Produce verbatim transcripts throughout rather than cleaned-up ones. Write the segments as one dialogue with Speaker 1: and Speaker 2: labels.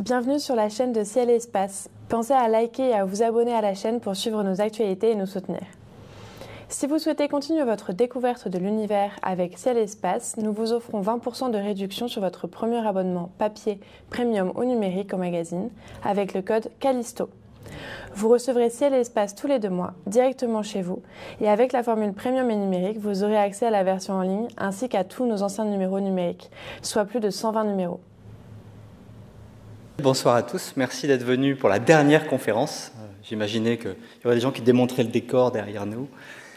Speaker 1: Bienvenue sur la chaîne de Ciel et Espace. Pensez à liker et à vous abonner à la chaîne pour suivre nos actualités et nous soutenir. Si vous souhaitez continuer votre découverte de l'univers avec Ciel et Espace, nous vous offrons vingt pour cent de réduction sur votre premier abonnement papier, premium ou numérique au magazine avec le code Callisto. Vous recevrez Ciel et Espace tous les deux mois, directement chez vous, et avec la formule premium et numérique, vous aurez accès à la version en ligne ainsi qu'à tous nos anciens numéros numériques, soit plus de cent vingt numéros.
Speaker 2: Bonsoir à tous, merci d'être venus pour la dernière conférence. J'imaginais qu'il y aurait des gens qui démontraient le décor derrière nous.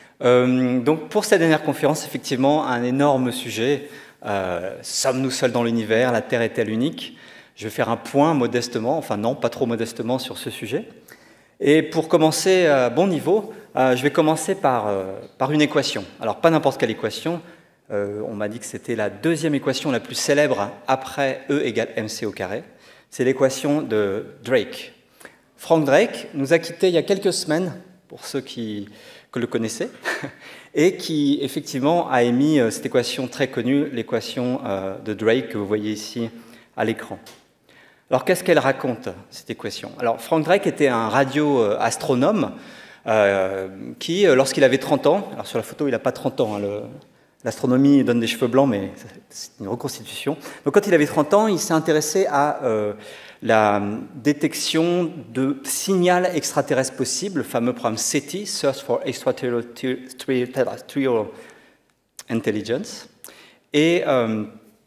Speaker 2: Euh, donc pour cette dernière conférence, effectivement, un énorme sujet. Euh, sommes-nous seuls dans l'univers? La Terre est-elle unique? Je vais faire un point modestement, enfin non, pas trop modestement sur ce sujet. Et pour commencer à bon niveau, euh, je vais commencer par, euh, par une équation. Alors pas n'importe quelle équation, euh, on m'a dit que c'était la deuxième équation la plus célèbre après E égale mc au carré. C'est l'équation de Drake. Frank Drake nous a quittés il y a quelques semaines, pour ceux qui que le connaissaient, et qui effectivement a émis cette équation très connue, l'équation de Drake que vous voyez ici à l'écran. Alors qu'est-ce qu'elle raconte, cette équation? Alors Frank Drake était un radio-astronome euh, qui, lorsqu'il avait trente ans, alors sur la photo il n'a pas trente ans, hein, le, l'astronomie donne des cheveux blancs, mais c'est une reconstitution. Donc, quand il avait trente ans, il s'est intéressé à euh, la détection de signal extraterrestre possible, le fameux programme SETI, Search for Extraterrestrial Intelligence. Et euh,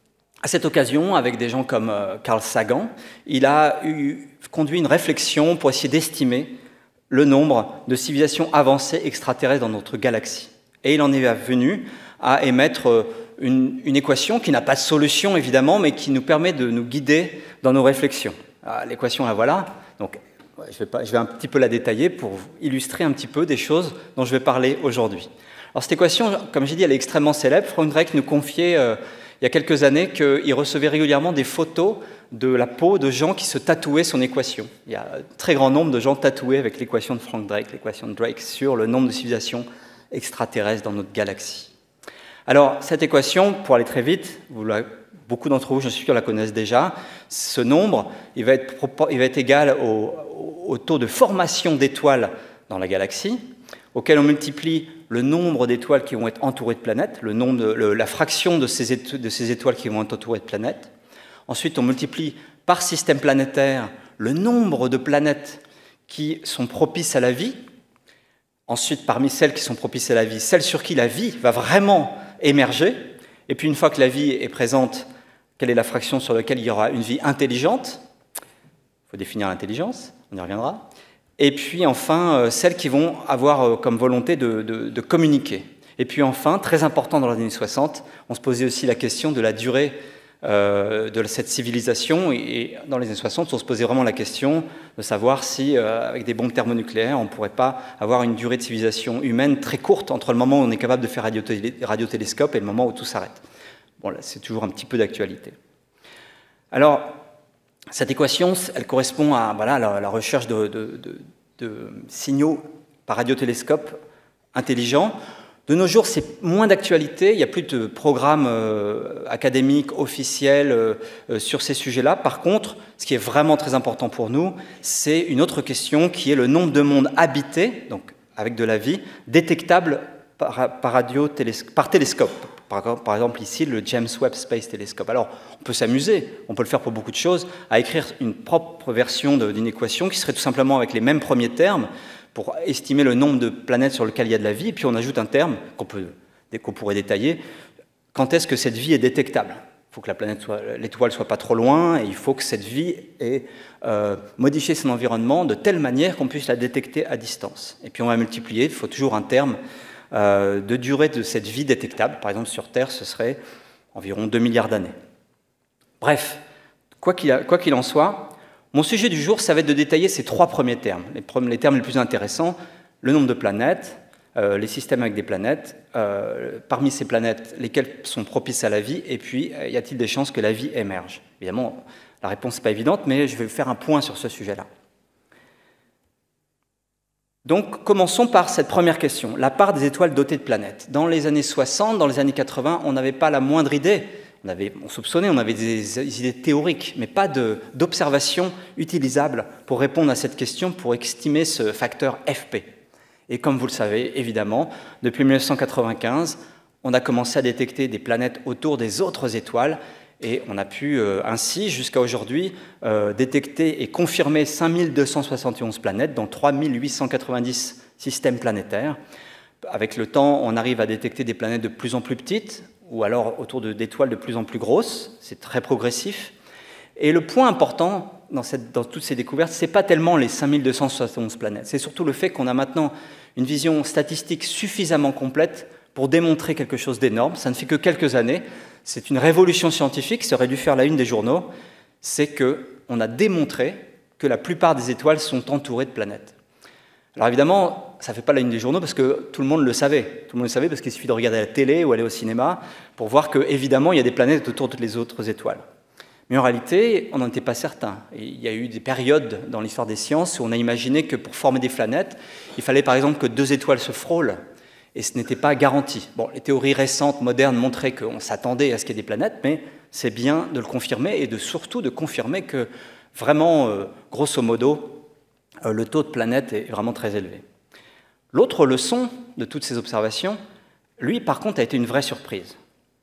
Speaker 2: à cette occasion, avec des gens comme euh, Carl Sagan, il a eu, conduit une réflexion pour essayer d'estimer le nombre de civilisations avancées extraterrestres dans notre galaxie. Et il en est venu à émettre une, une équation qui n'a pas de solution, évidemment, mais qui nous permet de nous guider dans nos réflexions. L'équation, la voilà. Donc, je vais, pas, je vais un petit peu la détailler pour illustrer un petit peu des choses dont je vais parler aujourd'hui. Alors, cette équation, comme j'ai dit, elle est extrêmement célèbre. Frank Drake nous confiait, euh, il y a quelques années, qu'il recevait régulièrement des photos de la peau de gens qui se tatouaient son équation. Il y a un très grand nombre de gens tatoués avec l'équation de Frank Drake, l'équation de Drake, sur le nombre de civilisations extraterrestres dans notre galaxie. Alors, cette équation, pour aller très vite, vous la, beaucoup d'entre vous, je suis sûr, la connaissent déjà. Ce nombre, il va être, il va être égal au, au taux de formation d'étoiles dans la galaxie, auquel on multiplie le nombre d'étoiles qui vont être entourées de planètes, le nombre de, le, la fraction de ces, éto de ces étoiles qui vont être entourées de planètes. Ensuite, on multiplie par système planétaire le nombre de planètes qui sont propices à la vie. Ensuite, parmi celles qui sont propices à la vie, celles sur qui la vie va vraiment émerger. Et puis, une fois que la vie est présente, quelle est la fraction sur laquelle il y aura une vie intelligente? Il faut définir l'intelligence, on y reviendra. Et puis, enfin, celles qui vont avoir comme volonté de, de, de communiquer. Et puis, enfin, très important dans les années soixante, on se posait aussi la question de la durée euh, de cette civilisation. Et dans les années soixante, on se posait vraiment la question de savoir si, euh, avec des bombes thermonucléaires, on ne pourrait pas avoir une durée de civilisation humaine très courte entre le moment où on est capable de faire radiotélé radiotélescope et le moment où tout s'arrête. Bon, là, c'est toujours un petit peu d'actualité. Alors, cette équation, elle correspond à voilà, la, la recherche de, de, de, de signaux par radiotélescope intelligents. De nos jours, c'est moins d'actualité, il n'y a plus de programmes euh, académiques, officiels euh, euh, sur ces sujets-là. Par contre, ce qui est vraiment très important pour nous, c'est une autre question qui est le nombre de mondes habités, donc avec de la vie, détectables par, par, par télescope. Par, par exemple, ici, le James Webb Space Telescope. Alors, on peut s'amuser, on peut le faire pour beaucoup de choses, à écrire une propre version d'une équation qui serait tout simplement avec les mêmes premiers termes, pour estimer le nombre de planètes sur lesquelles il y a de la vie, et puis on ajoute un terme qu'on peut, qu'on pourrait détailler. Quand est-ce que cette vie est détectable? Il faut que la planète soit, l'étoile ne soit pas trop loin, et il faut que cette vie ait euh, modifié son environnement de telle manière qu'on puisse la détecter à distance. Et puis on va multiplier, il faut toujours un terme euh, de durée de cette vie détectable. Par exemple, sur Terre, ce serait environ deux milliards d'années. Bref, quoi qu'il quoi qu'il en soit, mon sujet du jour, ça va être de détailler ces trois premiers termes, les, les termes les plus intéressants, le nombre de planètes, euh, les systèmes avec des planètes, euh, parmi ces planètes, lesquelles sont propices à la vie, et puis euh, y a-t-il des chances que la vie émerge? Évidemment, la réponse n'est pas évidente, mais je vais faire un point sur ce sujet-là. Donc, commençons par cette première question, la part des étoiles dotées de planètes. Dans les années soixante, dans les années quatre-vingts, on n'avait pas la moindre idée. On, avait, on soupçonnait, on avait des idées théoriques, mais pas d'observation utilisable pour répondre à cette question, pour estimer ce facteur F P. Et comme vous le savez, évidemment, depuis mille neuf cent quatre-vingt-quinze, on a commencé à détecter des planètes autour des autres étoiles, et on a pu euh, ainsi, jusqu'à aujourd'hui, euh, détecter et confirmer cinq mille deux cent soixante et onze planètes dans trois mille huit cent quatre-vingt-dix systèmes planétaires. Avec le temps, on arrive à détecter des planètes de plus en plus petites, ou alors autour d'étoiles de, de plus en plus grosses. C'est très progressif. Et le point important dans, cette, dans toutes ces découvertes, ce n'est pas tellement les cinq mille deux cent soixante et onze planètes, c'est surtout le fait qu'on a maintenant une vision statistique suffisamment complète pour démontrer quelque chose d'énorme. Ça ne fait que quelques années. C'est une révolution scientifique, ça aurait dû faire la une des journaux. C'est qu'on a démontré que la plupart des étoiles sont entourées de planètes. Alors évidemment, ça ne fait pas la une des journaux parce que tout le monde le savait. Tout le monde le savait parce qu'il suffit de regarder la télé ou aller au cinéma pour voir qu'évidemment, il y a des planètes autour de toutes les autres étoiles. Mais en réalité, on n'en était pas certain. Et il y a eu des périodes dans l'histoire des sciences où on a imaginé que pour former des planètes, il fallait par exemple que deux étoiles se frôlent. Et ce n'était pas garanti. Bon, les théories récentes, modernes, montraient qu'on s'attendait à ce qu'il y ait des planètes, mais c'est bien de le confirmer et de, surtout de confirmer que vraiment, euh, grosso modo, euh, le taux de planètes est vraiment très élevé. L'autre leçon de toutes ces observations, lui, par contre, a été une vraie surprise.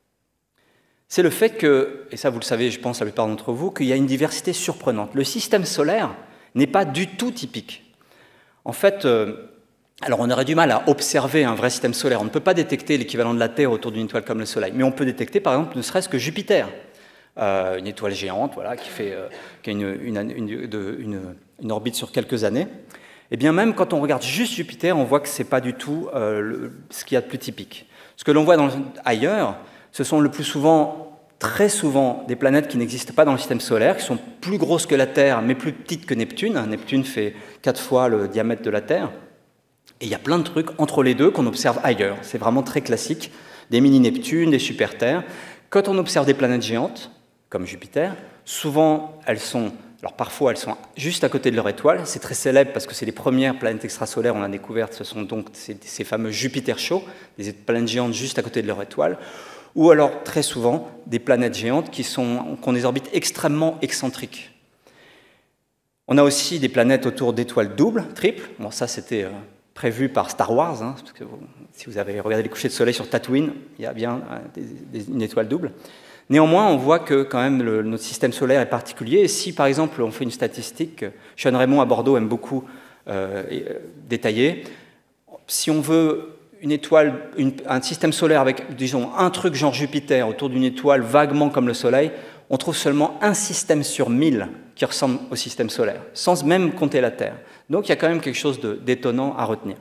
Speaker 2: C'est le fait que, et ça vous le savez, je pense la plupart d'entre vous, qu'il y a une diversité surprenante. Le système solaire n'est pas du tout typique. En fait, euh, alors on aurait du mal à observer un vrai système solaire. On ne peut pas détecter l'équivalent de la Terre autour d'une étoile comme le Soleil, mais on peut détecter par exemple ne serait-ce que Jupiter, euh, une étoile géante voilà, qui, fait, euh, qui a une, une, une, de, une, une orbite sur quelques années. Et bien même quand on regarde juste Jupiter, on voit que ce n'est pas du tout euh, le, ce qu'il y a de plus typique. Ce que l'on voit dans, ailleurs, ce sont le plus souvent, très souvent, des planètes qui n'existent pas dans le système solaire, qui sont plus grosses que la Terre, mais plus petites que Neptune. Neptune fait quatre fois le diamètre de la Terre. Et il y a plein de trucs entre les deux qu'on observe ailleurs. C'est vraiment très classique. Des mini-Neptunes, des super-Terres. Quand on observe des planètes géantes, comme Jupiter, souvent elles sont, alors parfois elles sont juste à côté de leur étoile. C'est très célèbre parce que c'est les premières planètes extrasolaires qu'on a découvertes. Ce sont donc ces, ces fameux Jupiter chauds, des planètes géantes juste à côté de leur étoile. Ou alors, très souvent, des planètes géantes qui, sont, qui ont des orbites extrêmement excentriques. On a aussi des planètes autour d'étoiles doubles, triples. Bon, ça, c'était... Euh, prévu par Star Wars, hein, parce que vous, si vous avez regardé les couchers de soleil sur Tatooine, il y a bien euh, des, des, une étoile double. Néanmoins, on voit que quand même le, notre système solaire est particulier. Et si, par exemple, on fait une statistique, Sean Raymond à Bordeaux aime beaucoup euh, euh, détailler, si on veut une étoile, une, un système solaire avec, disons, un truc genre Jupiter autour d'une étoile vaguement comme le Soleil, on trouve seulement un système sur mille qui ressemble au système solaire, sans même compter la Terre. Donc il y a quand même quelque chose d'étonnant à retenir.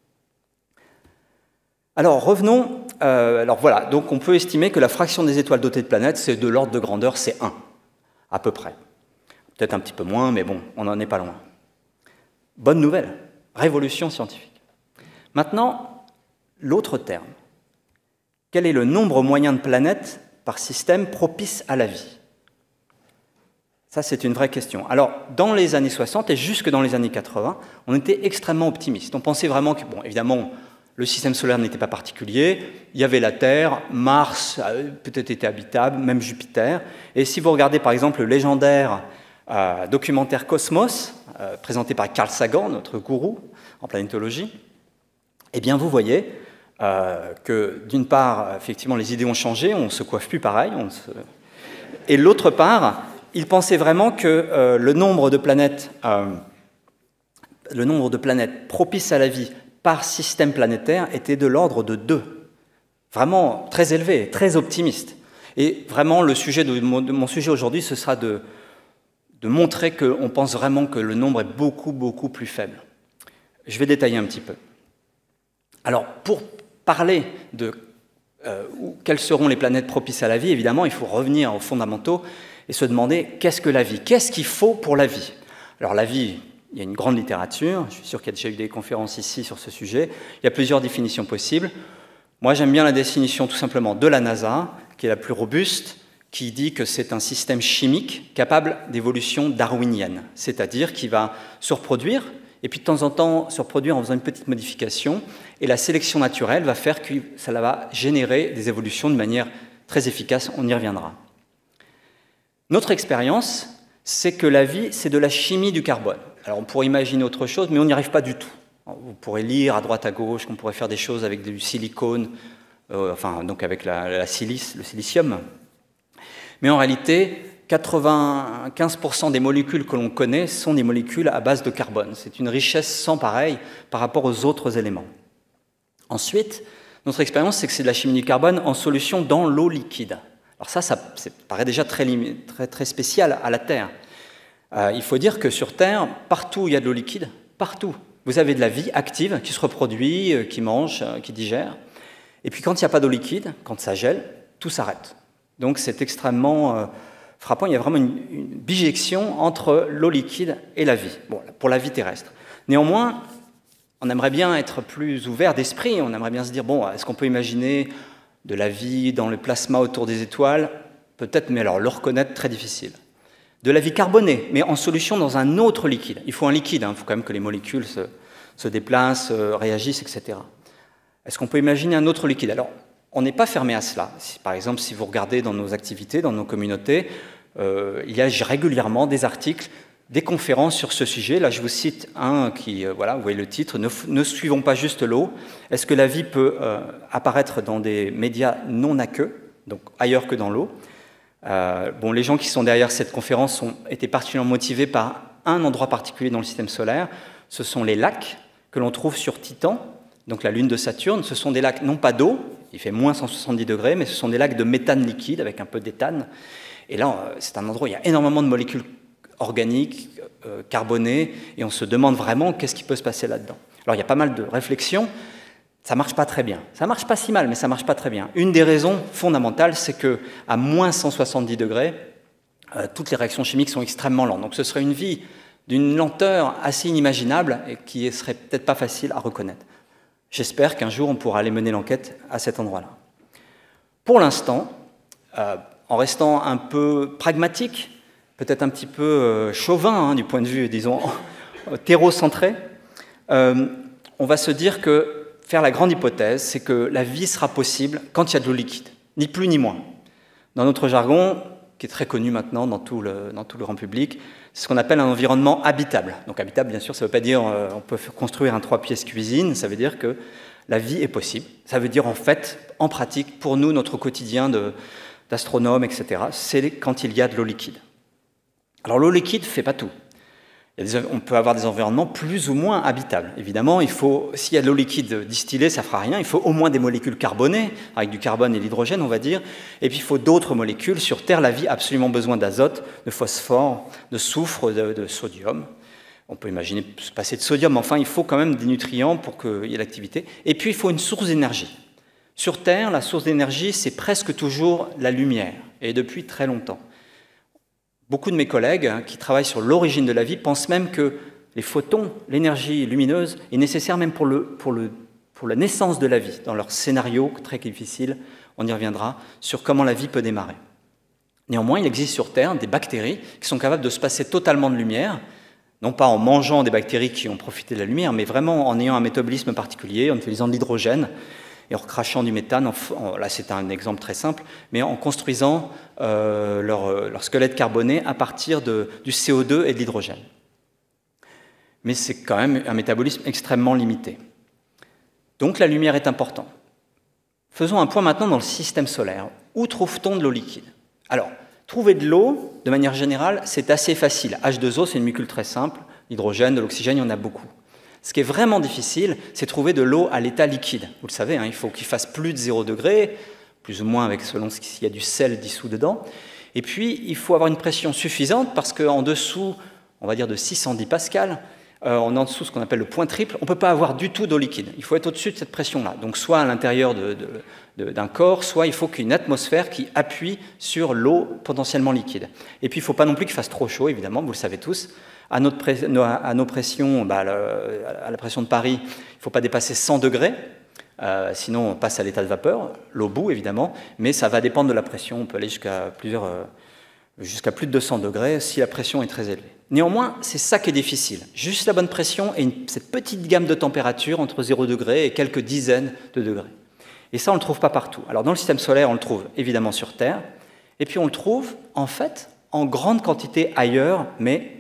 Speaker 2: Alors revenons, euh, alors voilà, donc on peut estimer que la fraction des étoiles dotées de planètes, c'est de l'ordre de grandeur, c'est un, à peu près. Peut-être un petit peu moins, mais bon, on n'en est pas loin. Bonne nouvelle, révolution scientifique. Maintenant, l'autre terme. Quel est le nombre moyen de planètes par système propice à la vie ? Ça, c'est une vraie question. Alors, dans les années soixante et jusque dans les années quatre-vingts, on était extrêmement optimiste. On pensait vraiment que, bon, évidemment, le système solaire n'était pas particulier. Il y avait la Terre, Mars peut-être était habitable, même Jupiter. Et si vous regardez, par exemple, le légendaire euh, documentaire Cosmos, euh, présenté par Carl Sagan, notre gourou en planétologie, eh bien, vous voyez euh, que, d'une part, effectivement, les idées ont changé, on ne se coiffe plus pareil. On se... Et d'autre part, il pensait vraiment que euh, le, nombre de planètes, euh, le nombre de planètes propices à la vie par système planétaire était de l'ordre de deux. Vraiment très élevé, très optimiste. Et vraiment, le sujet de mon, de mon sujet aujourd'hui, ce sera de, de montrer qu'on pense vraiment que le nombre est beaucoup, beaucoup plus faible. Je vais détailler un petit peu. Alors, pour parler de euh, où, quelles seront les planètes propices à la vie, évidemment, il faut revenir aux fondamentaux et se demander qu'est-ce que la vie ? Qu'est-ce qu'il faut pour la vie ? Alors la vie, il y a une grande littérature, je suis sûr qu'il y a déjà eu des conférences ici sur ce sujet, il y a plusieurs définitions possibles. Moi j'aime bien la définition tout simplement de la NASA, qui est la plus robuste, qui dit que c'est un système chimique capable d'évolution darwinienne, c'est-à-dire qui va se reproduire, et puis de temps en temps se reproduire en faisant une petite modification, et la sélection naturelle va faire que ça va générer des évolutions de manière très efficace, on y reviendra. Notre expérience, c'est que la vie, c'est de la chimie du carbone. Alors on pourrait imaginer autre chose, mais on n'y arrive pas du tout. Vous pourrez lire à droite à gauche qu'on pourrait faire des choses avec du silicone, euh, enfin donc avec la, la silice, le silicium. Mais en réalité, quatre-vingt-quinze pour cent des molécules que l'on connaît sont des molécules à base de carbone. C'est une richesse sans pareille par rapport aux autres éléments. Ensuite, notre expérience, c'est que c'est de la chimie du carbone en solution dans l'eau liquide. Alors ça, ça, ça paraît déjà très, très, très spécial à la Terre. Euh, il faut dire que sur Terre, partout où il y a de l'eau liquide, partout, vous avez de la vie active qui se reproduit, euh, qui mange, euh, qui digère. Et puis quand il n'y a pas d'eau liquide, quand ça gèle, tout s'arrête. Donc c'est extrêmement euh, frappant. Il y a vraiment une, une bijection entre l'eau liquide et la vie, bon, pour la vie terrestre. Néanmoins, on aimerait bien être plus ouvert d'esprit. On aimerait bien se dire, bon, est-ce qu'on peut imaginer de la vie dans le plasma autour des étoiles? Peut-être, mais alors le reconnaître, très difficile. De la vie carbonée, mais en solution dans un autre liquide. Il faut un liquide, hein. Il faut quand même que les molécules se, se déplacent, euh, réagissent, et cetera. Est-ce qu'on peut imaginer un autre liquide? Alors, on n'est pas fermé à cela. Si, par exemple, si vous regardez dans nos activités, dans nos communautés, euh, il y a régulièrement des articles, des conférences sur ce sujet. Là, je vous cite un qui, euh, voilà, vous voyez le titre, ne, ne suivons pas juste l'eau. Est-ce que la vie peut euh, apparaître dans des médias non aqueux, donc ailleurs que dans l'eau? Euh, bon, les gens qui sont derrière cette conférence ont été particulièrement motivés par un endroit particulier dans le système solaire. Ce sont les lacs que l'on trouve sur Titan, donc la lune de Saturne. Ce sont des lacs, non pas d'eau, il fait moins cent soixante-dix degrés, mais ce sont des lacs de méthane liquide avec un peu d'éthane. Et là, c'est un endroit où il y a énormément de molécules organiques, euh, carbonées, et on se demande vraiment qu'est-ce qui peut se passer là-dedans. Alors, il y a pas mal de réflexions. Ça ne marche pas très bien. Ça ne marche pas si mal, mais ça ne marche pas très bien. Une des raisons fondamentales, c'est qu'à moins cent soixante-dix degrés, euh, toutes les réactions chimiques sont extrêmement lentes. Donc ce serait une vie d'une lenteur assez inimaginable et qui ne serait peut-être pas facile à reconnaître. J'espère qu'un jour, on pourra aller mener l'enquête à cet endroit-là. Pour l'instant, euh, en restant un peu pragmatique, peut-être un petit peu euh, chauvin, hein, du point de vue, disons, terreau-centré, euh, on va se dire que faire la grande hypothèse, c'est que la vie sera possible quand il y a de l'eau liquide, ni plus ni moins. Dans notre jargon, qui est très connu maintenant dans tout le, dans tout le grand public, c'est ce qu'on appelle un environnement habitable. Donc habitable, bien sûr, ça ne veut pas dire euh, on peut construire un trois pièces cuisine, ça veut dire que la vie est possible. Ça veut dire en fait, en pratique, pour nous, notre quotidien d'astronome, et cetera, c'est quand il y a de l'eau liquide. Alors l'eau liquide ne fait pas tout. Il y a des, on peut avoir des environnements plus ou moins habitables. Évidemment, il faut, s'il y a de l'eau liquide distillée, ça ne fera rien. Il faut au moins des molécules carbonées, avec du carbone et de l'hydrogène, on va dire. Et puis, il faut d'autres molécules. Sur Terre, la vie a absolument besoin d'azote, de phosphore, de soufre, de, de sodium. On peut imaginer se passer de sodium. Enfin, il faut quand même des nutriments pour qu'il y ait l'activité. Et puis, il faut une source d'énergie. Sur Terre, la source d'énergie, c'est presque toujours la lumière, et depuis très longtemps. Beaucoup de mes collègues hein, qui travaillent sur l'origine de la vie pensent même que les photons, l'énergie lumineuse, est nécessaire même pour, le, pour, le, pour la naissance de la vie. Dans leur scénario très difficile, on y reviendra, sur comment la vie peut démarrer. Néanmoins, il existe sur Terre des bactéries qui sont capables de se passer totalement de lumière, non pas en mangeant des bactéries qui ont profité de la lumière, mais vraiment en ayant un métabolisme particulier, en utilisant de l'hydrogène, et en recrachant du méthane, en, en, là c'est un exemple très simple, mais en construisant euh, leur, leur squelette carboné à partir de, du C O deux et de l'hydrogène. Mais c'est quand même un métabolisme extrêmement limité. Donc la lumière est importante. Faisons un point maintenant dans le système solaire. Où trouve-t-on de l'eau liquide? Alors, trouver de l'eau, de manière générale, c'est assez facile. H deux O, c'est une molécule très simple. L'hydrogène, de l'oxygène, il y en a beaucoup. Ce qui est vraiment difficile, c'est trouver de l'eau à l'état liquide. Vous le savez, hein, il faut qu'il fasse plus de zéro degré, plus ou moins avec selon s'il y a du sel dissous dedans. Et puis, il faut avoir une pression suffisante parce qu'en dessous, on va dire de six cent dix pascal, euh, en dessous ce qu'on appelle le point triple, on ne peut pas avoir du tout d'eau liquide. Il faut être au-dessus de cette pression-là. Donc, soit à l'intérieur de, de, de, d'un corps, soit il faut qu'il y ait une atmosphère qui appuie sur l'eau potentiellement liquide. Et puis, il ne faut pas non plus qu'il fasse trop chaud, évidemment, vous le savez tous. À, notre pré... à nos pressions, bah, à la pression de Paris, il ne faut pas dépasser cent degrés, euh, sinon on passe à l'état de vapeur, l'eau bout évidemment, mais ça va dépendre de la pression, on peut aller jusqu'à plusieurs, euh, jusqu'à plus de deux cents degrés si la pression est très élevée. Néanmoins, c'est ça qui est difficile, juste la bonne pression et une, cette petite gamme de température entre zéro degré et quelques dizaines de degrés. Et ça, on ne le trouve pas partout. Alors dans le système solaire, on le trouve évidemment sur Terre, et puis on le trouve en fait en grande quantité ailleurs, mais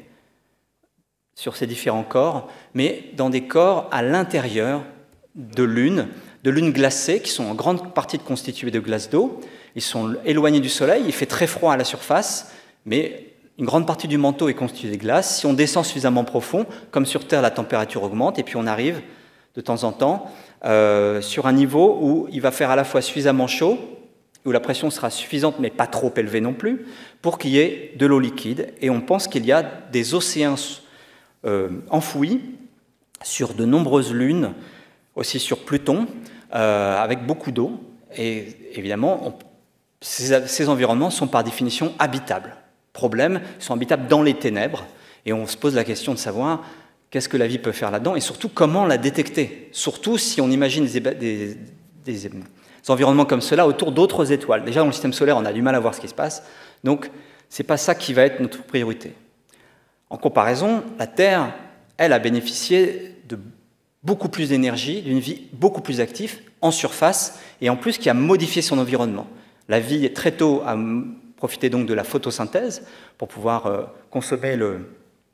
Speaker 2: sur ces différents corps, mais dans des corps à l'intérieur de lunes, de lunes glacées, qui sont en grande partie constituées de glace d'eau. Ils sont éloignés du Soleil, il fait très froid à la surface, mais une grande partie du manteau est constituée de glace. Si on descend suffisamment profond, comme sur Terre, la température augmente, et puis on arrive de temps en temps euh, sur un niveau où il va faire à la fois suffisamment chaud, où la pression sera suffisante, mais pas trop élevée non plus, pour qu'il y ait de l'eau liquide. Et on pense qu'il y a des océans euh, enfouis sur de nombreuses lunes, aussi sur Pluton, euh, avec beaucoup d'eau. Et évidemment, on, ces, ces environnements sont par définition habitables. Problème, ils sont habitables dans les ténèbres. Et on se pose la question de savoir qu'est-ce que la vie peut faire là-dedans, et surtout comment la détecter. Surtout si on imagine des, des, des, des environnements comme cela autour d'autres étoiles. Déjà, dans le système solaire, on a du mal à voir ce qui se passe. Donc, ce n'est pas ça qui va être notre priorité. En comparaison, la Terre, elle, a bénéficié de beaucoup plus d'énergie, d'une vie beaucoup plus active en surface, et en plus qui a modifié son environnement. La vie, très tôt, a profité donc de la photosynthèse pour pouvoir euh, consommer le,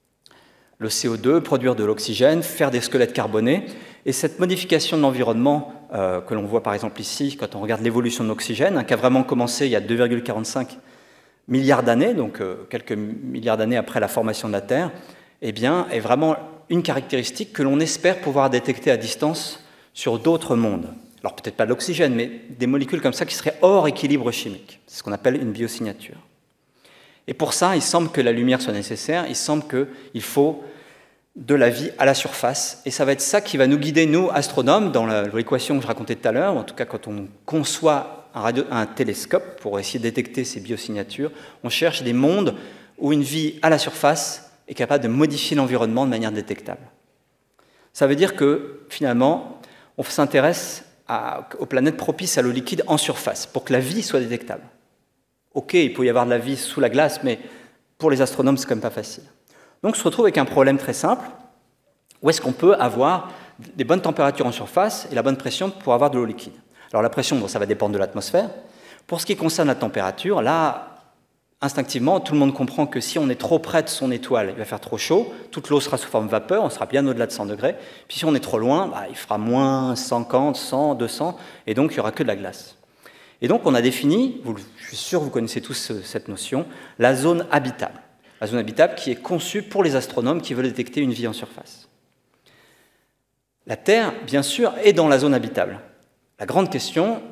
Speaker 2: le C O deux, produire de l'oxygène, faire des squelettes carbonés. Et cette modification de l'environnement, euh, que l'on voit par exemple ici, quand on regarde l'évolution de l'oxygène, hein, qui a vraiment commencé il y a deux virgule quarante-cinq milliards d'années, donc euh, quelques milliards d'années après la formation de la Terre, eh bien, est vraiment une caractéristique que l'on espère pouvoir détecter à distance sur d'autres mondes. Alors peut-être pas de l'oxygène, mais des molécules comme ça qui seraient hors équilibre chimique. C'est ce qu'on appelle une biosignature. Et pour ça, il semble que la lumière soit nécessaire, il semble qu'il faut de la vie à la surface. Et ça va être ça qui va nous guider, nous, astronomes, dans l'équation que je racontais tout à l'heure, en tout cas quand on conçoit un, radio, un télescope pour essayer de détecter ces biosignatures, on cherche des mondes où une vie à la surface est capable de modifier l'environnement de manière détectable. Ça veut dire que, finalement, on s'intéresse aux planètes propices à l'eau liquide en surface, pour que la vie soit détectable. Ok, il peut y avoir de la vie sous la glace, mais pour les astronomes, c'est quand même pas facile. Donc, on se retrouve avec un problème très simple. Où est-ce qu'on peut avoir des bonnes températures en surface et la bonne pression pour avoir de l'eau liquide? Alors, la pression, bon, ça va dépendre de l'atmosphère. Pour ce qui concerne la température, là, instinctivement, tout le monde comprend que si on est trop près de son étoile, il va faire trop chaud, toute l'eau sera sous forme de vapeur, on sera bien au-delà de cent degrés. Puis si on est trop loin, bah, il fera moins cinquante, cent, deux cents, et donc il n'y aura que de la glace. Et donc on a défini, vous, je suis sûr que vous connaissez tous cette notion, la zone habitable. La zone habitable qui est conçue pour les astronomes qui veulent détecter une vie en surface. La Terre, bien sûr, est dans la zone habitable. La grande question,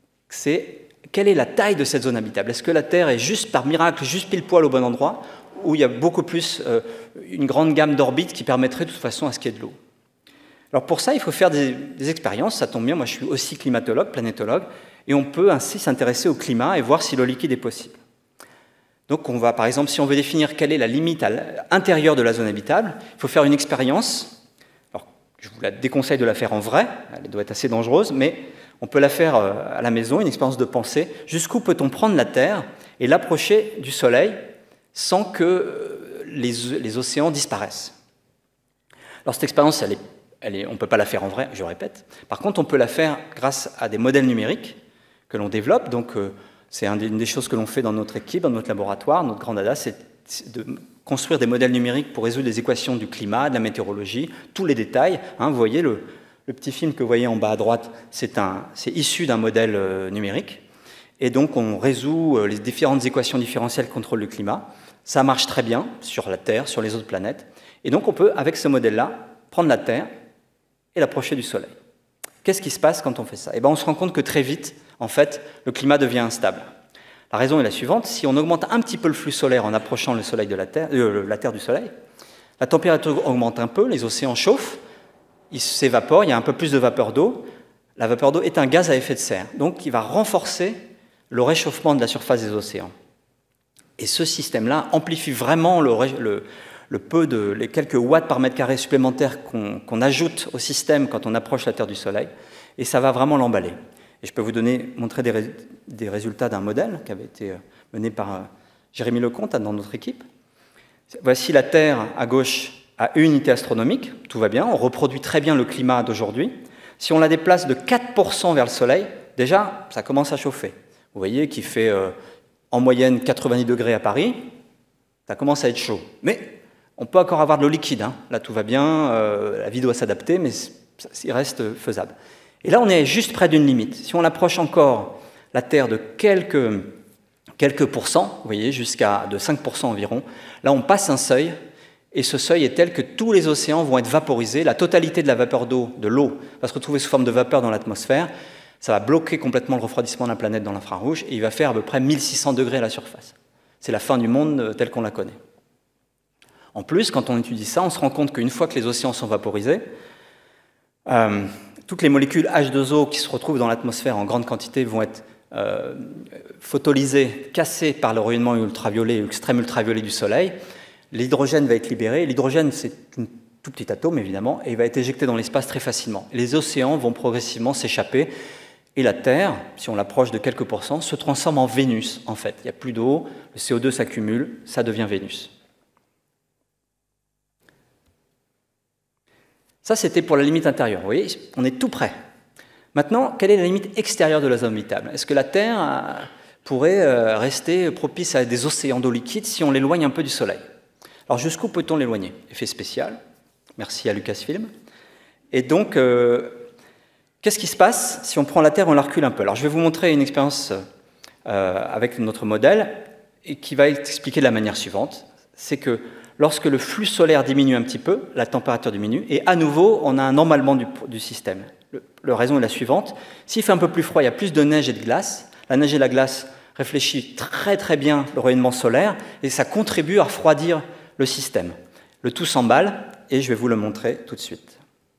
Speaker 2: c'est quelle est la taille de cette zone habitable? Est-ce que la Terre est juste par miracle, juste pile poil au bon endroit, ou il y a beaucoup plus euh, une grande gamme d'orbites qui permettrait de toute façon à ce qu'il y ait de l'eau? Alors pour ça, il faut faire des, des expériences, ça tombe bien, moi je suis aussi climatologue, planétologue, et on peut ainsi s'intéresser au climat et voir si l'eau liquide est possible. Donc on va, par exemple, si on veut définir quelle est la limite à l'intérieur de la zone habitable, il faut faire une expérience. Alors je vous la déconseille de la faire en vrai, elle doit être assez dangereuse, mais on peut la faire à la maison, une expérience de pensée. Jusqu'où peut-on prendre la Terre et l'approcher du Soleil sans que les, les océans disparaissent? Alors cette expérience, elle est, elle est, on ne peut pas la faire en vrai, je répète. Par contre, on peut la faire grâce à des modèles numériques que l'on développe. Donc, euh, c'est une des choses que l'on fait dans notre équipe, dans notre laboratoire, notre grand dada, c'est de construire des modèles numériques pour résoudre les équations du climat, de la météorologie, tous les détails. Hein, vous voyez le... Le petit film que vous voyez en bas à droite, c'est issu d'un modèle euh, numérique. Et donc, on résout euh, les différentes équations différentielles contrôle le climat. Ça marche très bien sur la Terre, sur les autres planètes. Et donc, on peut, avec ce modèle-là, prendre la Terre et l'approcher du Soleil. Qu'est-ce qui se passe quand on fait ça? Eh bien, on se rend compte que très vite, en fait, le climat devient instable. La raison est la suivante. Si on augmente un petit peu le flux solaire en approchant le soleil de la, Terre, euh, la Terre du Soleil, la température augmente un peu, les océans chauffent, il s'évapore, il y a un peu plus de vapeur d'eau. La vapeur d'eau est un gaz à effet de serre, donc il va renforcer le réchauffement de la surface des océans. Et ce système-là amplifie vraiment le, le, le peu de, les quelques watts par mètre carré supplémentaires qu'on qu'on ajoute au système quand on approche la Terre du Soleil, et ça va vraiment l'emballer. Et je peux vous donner, montrer des, des résultats d'un modèle qui avait été mené par euh, Jérémy Lecomte dans notre équipe. Voici la Terre à gauche, à une unité astronomique, tout va bien, on reproduit très bien le climat d'aujourd'hui. Si on la déplace de quatre pour cent vers le Soleil, déjà, ça commence à chauffer. Vous voyez qu'il fait euh, en moyenne quatre-vingt-dix degrés à Paris, Ça commence à être chaud. Mais on peut encore avoir de l'eau liquide. Hein. Là, tout va bien, euh, la vie doit s'adapter, mais il reste faisable. Et là, on est juste près d'une limite. Si on approche encore la Terre de quelques, quelques pourcents, vous voyez, jusqu'à de cinq pour cent environ, là, on passe un seuil, et ce seuil est tel que tous les océans vont être vaporisés. La totalité de la vapeur d'eau, de l'eau, va se retrouver sous forme de vapeur dans l'atmosphère. Ça va bloquer complètement le refroidissement de la planète dans l'infrarouge, et il va faire à peu près mille six cents degrés à la surface. C'est la fin du monde tel qu'on la connaît. En plus, quand on étudie ça, on se rend compte qu'une fois que les océans sont vaporisés, euh, toutes les molécules H deux O qui se retrouvent dans l'atmosphère en grande quantité vont être euh, photolysées, cassées par le rayonnement ultraviolet, l'extrême ultraviolet du Soleil. L'hydrogène va être libéré. L'hydrogène, c'est un tout petit atome, évidemment, et il va être éjecté dans l'espace très facilement. Les océans vont progressivement s'échapper, et la Terre, si on l'approche de quelques pourcents, se transforme en Vénus, en fait. Il n'y a plus d'eau, le C O deux s'accumule, ça devient Vénus. Ça, c'était pour la limite intérieure. Vous voyez, on est tout près. Maintenant, quelle est la limite extérieure de la zone habitable? Est-ce que la Terre pourrait rester propice à des océans d'eau liquide si on l'éloigne un peu du Soleil? Alors, jusqu'où peut-on l'éloigner? Effet spécial. Merci à Lucasfilm. Et donc, euh, qu'est-ce qui se passe si on prend la Terre et on la recule un peu? Alors, je vais vous montrer une expérience euh, avec notre modèle et qui va expliquer de la manière suivante. C'est que lorsque le flux solaire diminue un petit peu, la température diminue, et à nouveau, on a un emballement du, du système. Le, la raison est la suivante. S'il fait un peu plus froid, il y a plus de neige et de glace. La neige et la glace réfléchissent très très bien le rayonnement solaire, et ça contribue à refroidir le système. Le tout s'emballe, et je vais vous le montrer tout de suite.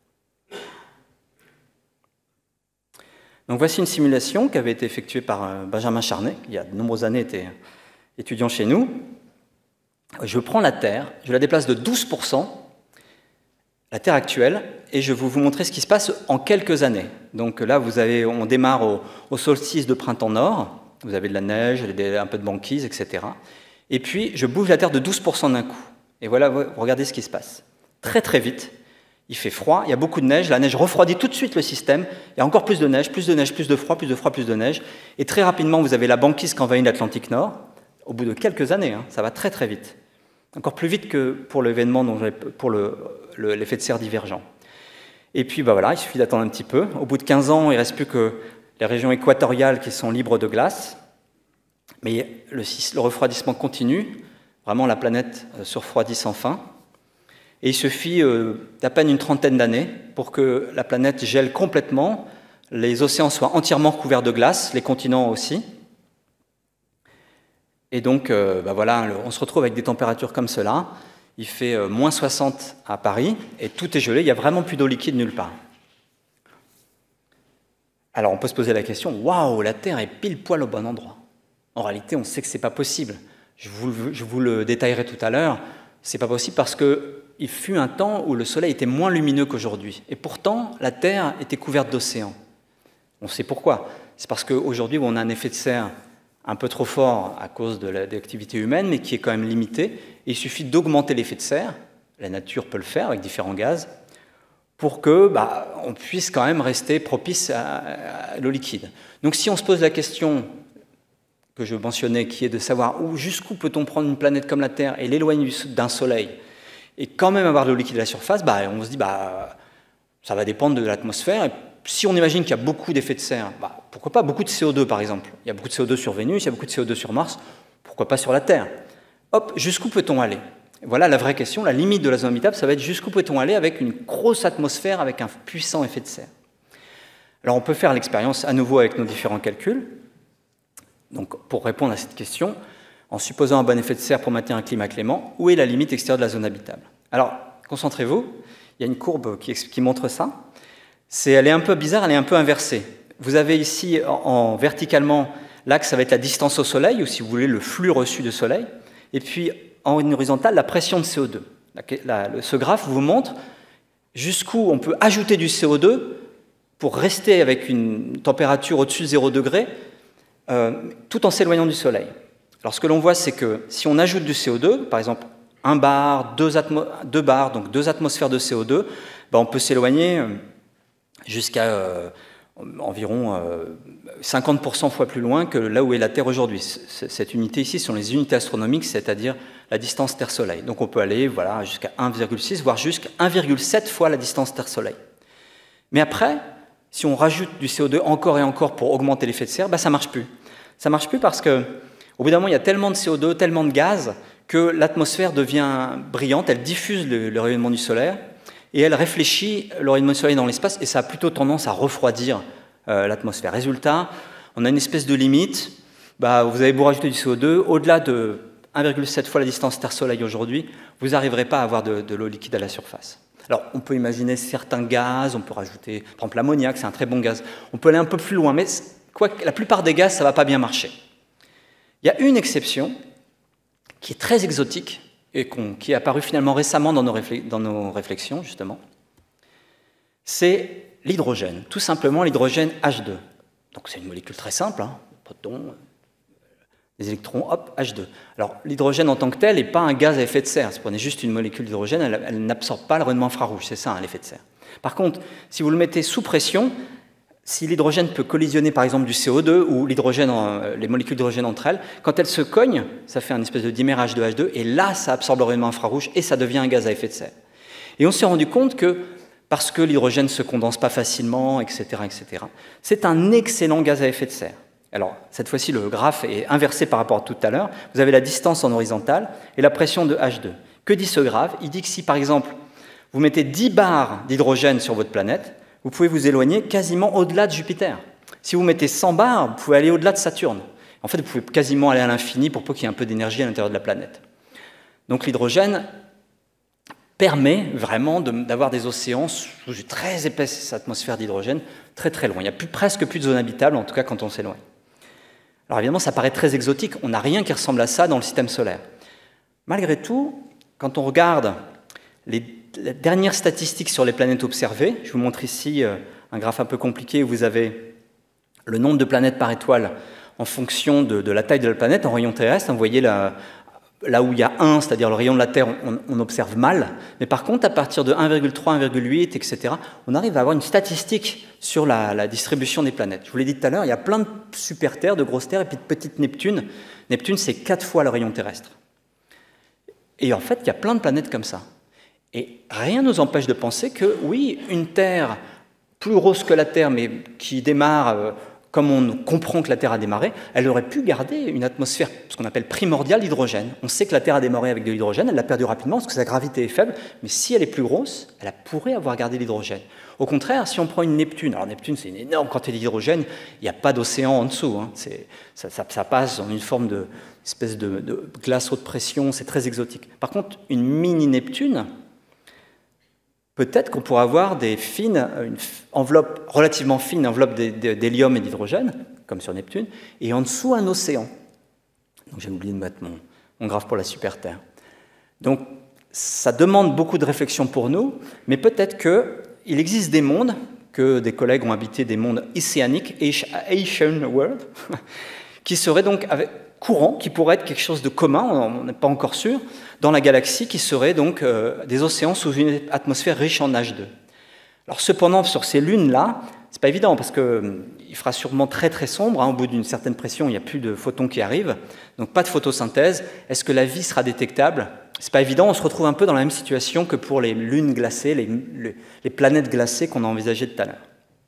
Speaker 2: Donc voici une simulation qui avait été effectuée par Benjamin Charnay, qui il y a de nombreuses années était étudiant chez nous. Je prends la Terre, je la déplace de douze pour cent, la Terre actuelle, et je vais vous montrer ce qui se passe en quelques années. Donc là, vous avez, on démarre au, au solstice de printemps nord, vous avez de la neige, des, un peu de banquise, et cetera. Et puis, je bouge la Terre de douze pour cent d'un coup. Et voilà, vous regardez ce qui se passe. Très très vite, il fait froid, il y a beaucoup de neige, la neige refroidit tout de suite le système, il y a encore plus de neige, plus de neige, plus de froid, plus de froid, plus de neige, et très rapidement, vous avez la banquise qui envahit l'Atlantique Nord, au bout de quelques années, hein, ça va très très vite. Encore plus vite que pour l'événement, pour le, le, l'effet de serre divergent. Et puis bah voilà, il suffit d'attendre un petit peu. Au bout de quinze ans, il ne reste plus que les régions équatoriales qui sont libres de glace. Mais le, le refroidissement continue. Vraiment, la planète se refroidit sans fin. Et il suffit euh, d'à peine une trentaine d'années pour que la planète gèle complètement, les océans soient entièrement recouverts de glace, les continents aussi. Et donc, euh, bah voilà, on se retrouve avec des températures comme cela. Il fait euh, moins soixante à Paris, et tout est gelé, il n'y a vraiment plus d'eau liquide nulle part. Alors, on peut se poser la question, waouh, la Terre est pile poil au bon endroit. En réalité, on sait que ce n'est pas possible. Je vous, je vous le détaillerai tout à l'heure. Ce n'est pas possible parce qu'il fut un temps où le Soleil était moins lumineux qu'aujourd'hui. Et pourtant, la Terre était couverte d'océans. On sait pourquoi. C'est parce qu'aujourd'hui, on a un effet de serre un peu trop fort à cause de l'activité humaine, mais qui est quand même limité. Et il suffit d'augmenter l'effet de serre, la nature peut le faire avec différents gaz, pour que bah, on puisse quand même rester propice à, à l'eau liquide. Donc si on se pose la question que je mentionnais, qui est de savoir où, jusqu'où peut-on prendre une planète comme la Terre et l'éloigner d'un Soleil, et quand même avoir de l'eau liquide à la surface, bah, on se dit bah, ça va dépendre de l'atmosphère. Et si on imagine qu'il y a beaucoup d'effets de serre, bah, pourquoi pas beaucoup de C O deux par exemple? Il y a beaucoup de C O deux sur Vénus, il y a beaucoup de C O deux sur Mars, pourquoi pas sur la Terre? Hop, jusqu'où peut-on aller? Voilà la vraie question, la limite de la zone habitable, ça va être jusqu'où peut-on aller avec une grosse atmosphère, avec un puissant effet de serre. Alors on peut faire l'expérience à nouveau avec nos différents calculs. Donc pour répondre à cette question, en supposant un bon effet de serre pour maintenir un climat clément, où est la limite extérieure de la zone habitable? Alors, concentrez-vous, il y a une courbe qui, qui montre ça. C'est, elle est un peu bizarre, elle est un peu inversée. Vous avez ici, en, en verticalement, l'axe, ça va être la distance au Soleil, ou si vous voulez, le flux reçu de Soleil. Et puis, en horizontale, la pression de C O deux. La, la, ce graphe vous montre jusqu'où on peut ajouter du C O deux pour rester avec une température au-dessus de zéro degré, euh, tout en s'éloignant du Soleil. Alors, ce que l'on voit, c'est que si on ajoute du C O deux, par exemple, un bar, deux, atmo deux bars, donc deux atmosphères de C O deux, ben, on peut s'éloigner jusqu'à euh, environ euh, cinquante pour cent fois plus loin que là où est la Terre aujourd'hui. Cette unité ici sont les unités astronomiques, c'est-à-dire la distance Terre-Soleil. Donc on peut aller voilà, jusqu'à un virgule six, voire jusqu'à un virgule sept fois la distance Terre-Soleil. Mais après, si on rajoute du C O deux encore et encore pour augmenter l'effet de serre, bah, ça ne marche plus. Ça ne marche plus parce qu'au bout d'un moment, il y a tellement de C O deux, tellement de gaz, que l'atmosphère devient brillante, elle diffuse le, le rayonnement du Soleil, et elle réfléchit le rayonnement du Soleil dans l'espace, et ça a plutôt tendance à refroidir euh, l'atmosphère. Résultat, on a une espèce de limite, bah, vous avez beau rajouter du C O deux, au-delà de un virgule sept fois la distance Terre-Soleil aujourd'hui, vous n'arriverez pas à avoir de, de l'eau liquide à la surface. Alors, on peut imaginer certains gaz, on peut rajouter, par exemple, l'ammoniac, c'est un très bon gaz. On peut aller un peu plus loin, mais quoi, la plupart des gaz, ça ne va pas bien marcher. Il y a une exception qui est très exotique et qui est apparue finalement récemment dans nos, réflex dans nos réflexions, justement. C'est l'hydrogène, tout simplement l'hydrogène H deux. Donc, c'est une molécule très simple, hein, proton, des électrons, hop, H deux. Alors, l'hydrogène en tant que tel n'est pas un gaz à effet de serre. Si vous prenez juste une molécule d'hydrogène, elle, elle n'absorbe pas le rayonnement infrarouge. C'est ça, hein, l'effet de serre. Par contre, si vous le mettez sous pression, si l'hydrogène peut collisionner par exemple du C O deux ou l'hydrogène, les molécules d'hydrogène entre elles, quand elles se cognent, ça fait un espèce de dimère H deux H deux, et là, ça absorbe le rayonnement infrarouge et ça devient un gaz à effet de serre. Et on s'est rendu compte que, parce que l'hydrogène ne se condense pas facilement, et cetera, et cetera, c'est un excellent gaz à effet de serre. Alors, cette fois-ci, le graphe est inversé par rapport à tout à l'heure. Vous avez la distance en horizontale et la pression de H deux. Que dit ce graphe? Il dit que si, par exemple, vous mettez dix bars d'hydrogène sur votre planète, vous pouvez vous éloigner quasiment au-delà de Jupiter. Si vous mettez cent bars, vous pouvez aller au-delà de Saturne. En fait, vous pouvez quasiment aller à l'infini pour peu qu'il y ait un peu d'énergie à l'intérieur de la planète. Donc, l'hydrogène permet vraiment d'avoir des océans sous une très épaisse atmosphère d'hydrogène, très très loin. Il n'y a plus, presque plus de zone habitable, en tout cas quand on s'éloigne. Alors évidemment, ça paraît très exotique, on n'a rien qui ressemble à ça dans le système solaire. Malgré tout, quand on regarde les, les dernières statistiques sur les planètes observées, je vous montre ici euh, un graphe un peu compliqué où vous avez le nombre de planètes par étoile en fonction de, de la taille de la planète en rayon terrestre. Vous voyez la, là où il y a un, c'est-à-dire le rayon de la Terre, on, on observe mal. Mais par contre, à partir de un virgule trois, un virgule huit, et cetera, on arrive à avoir une statistique sur la, la distribution des planètes. Je vous l'ai dit tout à l'heure, il y a plein de super-terres, de grosses terres, et puis de petites Neptunes. Neptune, c'est quatre fois le rayon terrestre. Et en fait, il y a plein de planètes comme ça. Et rien ne nous empêche de penser que, oui, une Terre plus grosse que la Terre, mais qui démarre euh, comme on comprend que la Terre a démarré, elle aurait pu garder une atmosphère, ce qu'on appelle primordiale d'hydrogène. On sait que la Terre a démarré avec de l'hydrogène, elle l'a perdu rapidement parce que sa gravité est faible, mais si elle est plus grosse, elle pourrait avoir gardé l'hydrogène. Au contraire, si on prend une Neptune, alors Neptune c'est une énorme quantité d'hydrogène, il n'y a pas d'océan en dessous, hein. ça, ça, ça passe dans une forme de espèce de, de glace haute pression, c'est très exotique. Par contre, une mini-Neptune, peut-être qu'on pourrait avoir des fines, une enveloppe relativement fine, enveloppe d'hélium et d'hydrogène, comme sur Neptune, et en dessous un océan. Donc j'ai oublié de mettre mon, mon graphe pour la super-Terre. Donc ça demande beaucoup de réflexion pour nous, mais peut-être qu'il existe des mondes, que des collègues ont habité des mondes océaniques, Ocean World, qui seraient donc avec, courants, qui pourraient être quelque chose de commun, on n'est pas encore sûr, dans la galaxie, qui seraient donc euh, des océans sous une atmosphère riche en H deux. Alors cependant, sur ces lunes-là, c'est pas évident, parce qu'il euh, fera sûrement très très sombre, hein, au bout d'une certaine pression, il n'y a plus de photons qui arrivent, donc pas de photosynthèse. Est-ce que la vie sera détectable? C'est pas évident, on se retrouve un peu dans la même situation que pour les lunes glacées, les, les, les planètes glacées qu'on a envisagées tout à l'heure.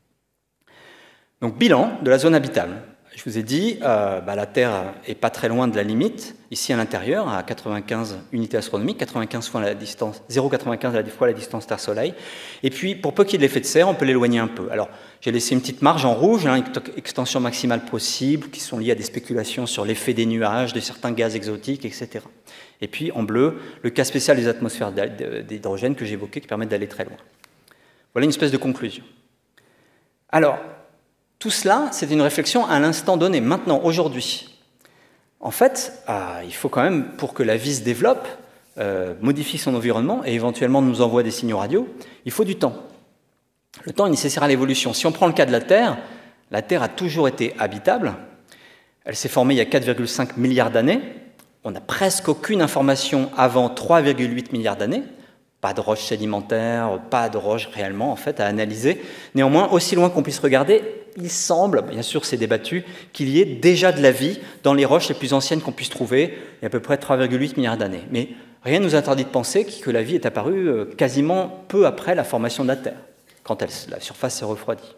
Speaker 2: Donc bilan de la zone habitable. Je vous ai dit, euh, bah, la Terre n'est pas très loin de la limite, ici à l'intérieur, à quatre-vingt-quinze unités astronomiques, quatre-vingt-quinze fois la distance, zéro virgule quatre-vingt-quinze fois la distance Terre-Soleil. Et puis, pour peu qu'il y ait de l'effet de serre, on peut l'éloigner un peu. Alors, j'ai laissé une petite marge en rouge, hein, extension maximale possible, qui sont liées à des spéculations sur l'effet des nuages, de certains gaz exotiques, et cetera. Et puis, en bleu, le cas spécial des atmosphères d'hydrogène que j'évoquais, qui permettent d'aller très loin. Voilà une espèce de conclusion. Alors, tout cela, c'est une réflexion à l'instant donné, maintenant, aujourd'hui. En fait, ah, il faut quand même, pour que la vie se développe, euh, modifie son environnement et éventuellement nous envoie des signaux radio, il faut du temps. Le temps est nécessaire à l'évolution. Si on prend le cas de la Terre, la Terre a toujours été habitable. Elle s'est formée il y a quatre virgule cinq milliards d'années. On n'a presque aucune information avant trois virgule huit milliards d'années. pas de roches sédimentaires, pas de roches réellement en fait à analyser. Néanmoins, aussi loin qu'on puisse regarder, il semble, bien sûr c'est débattu, qu'il y ait déjà de la vie dans les roches les plus anciennes qu'on puisse trouver, il y a à peu près trois virgule huit milliards d'années. Mais rien ne nous interdit de penser que la vie est apparue quasiment peu après la formation de la Terre, quand elle, la surface s'est refroidie.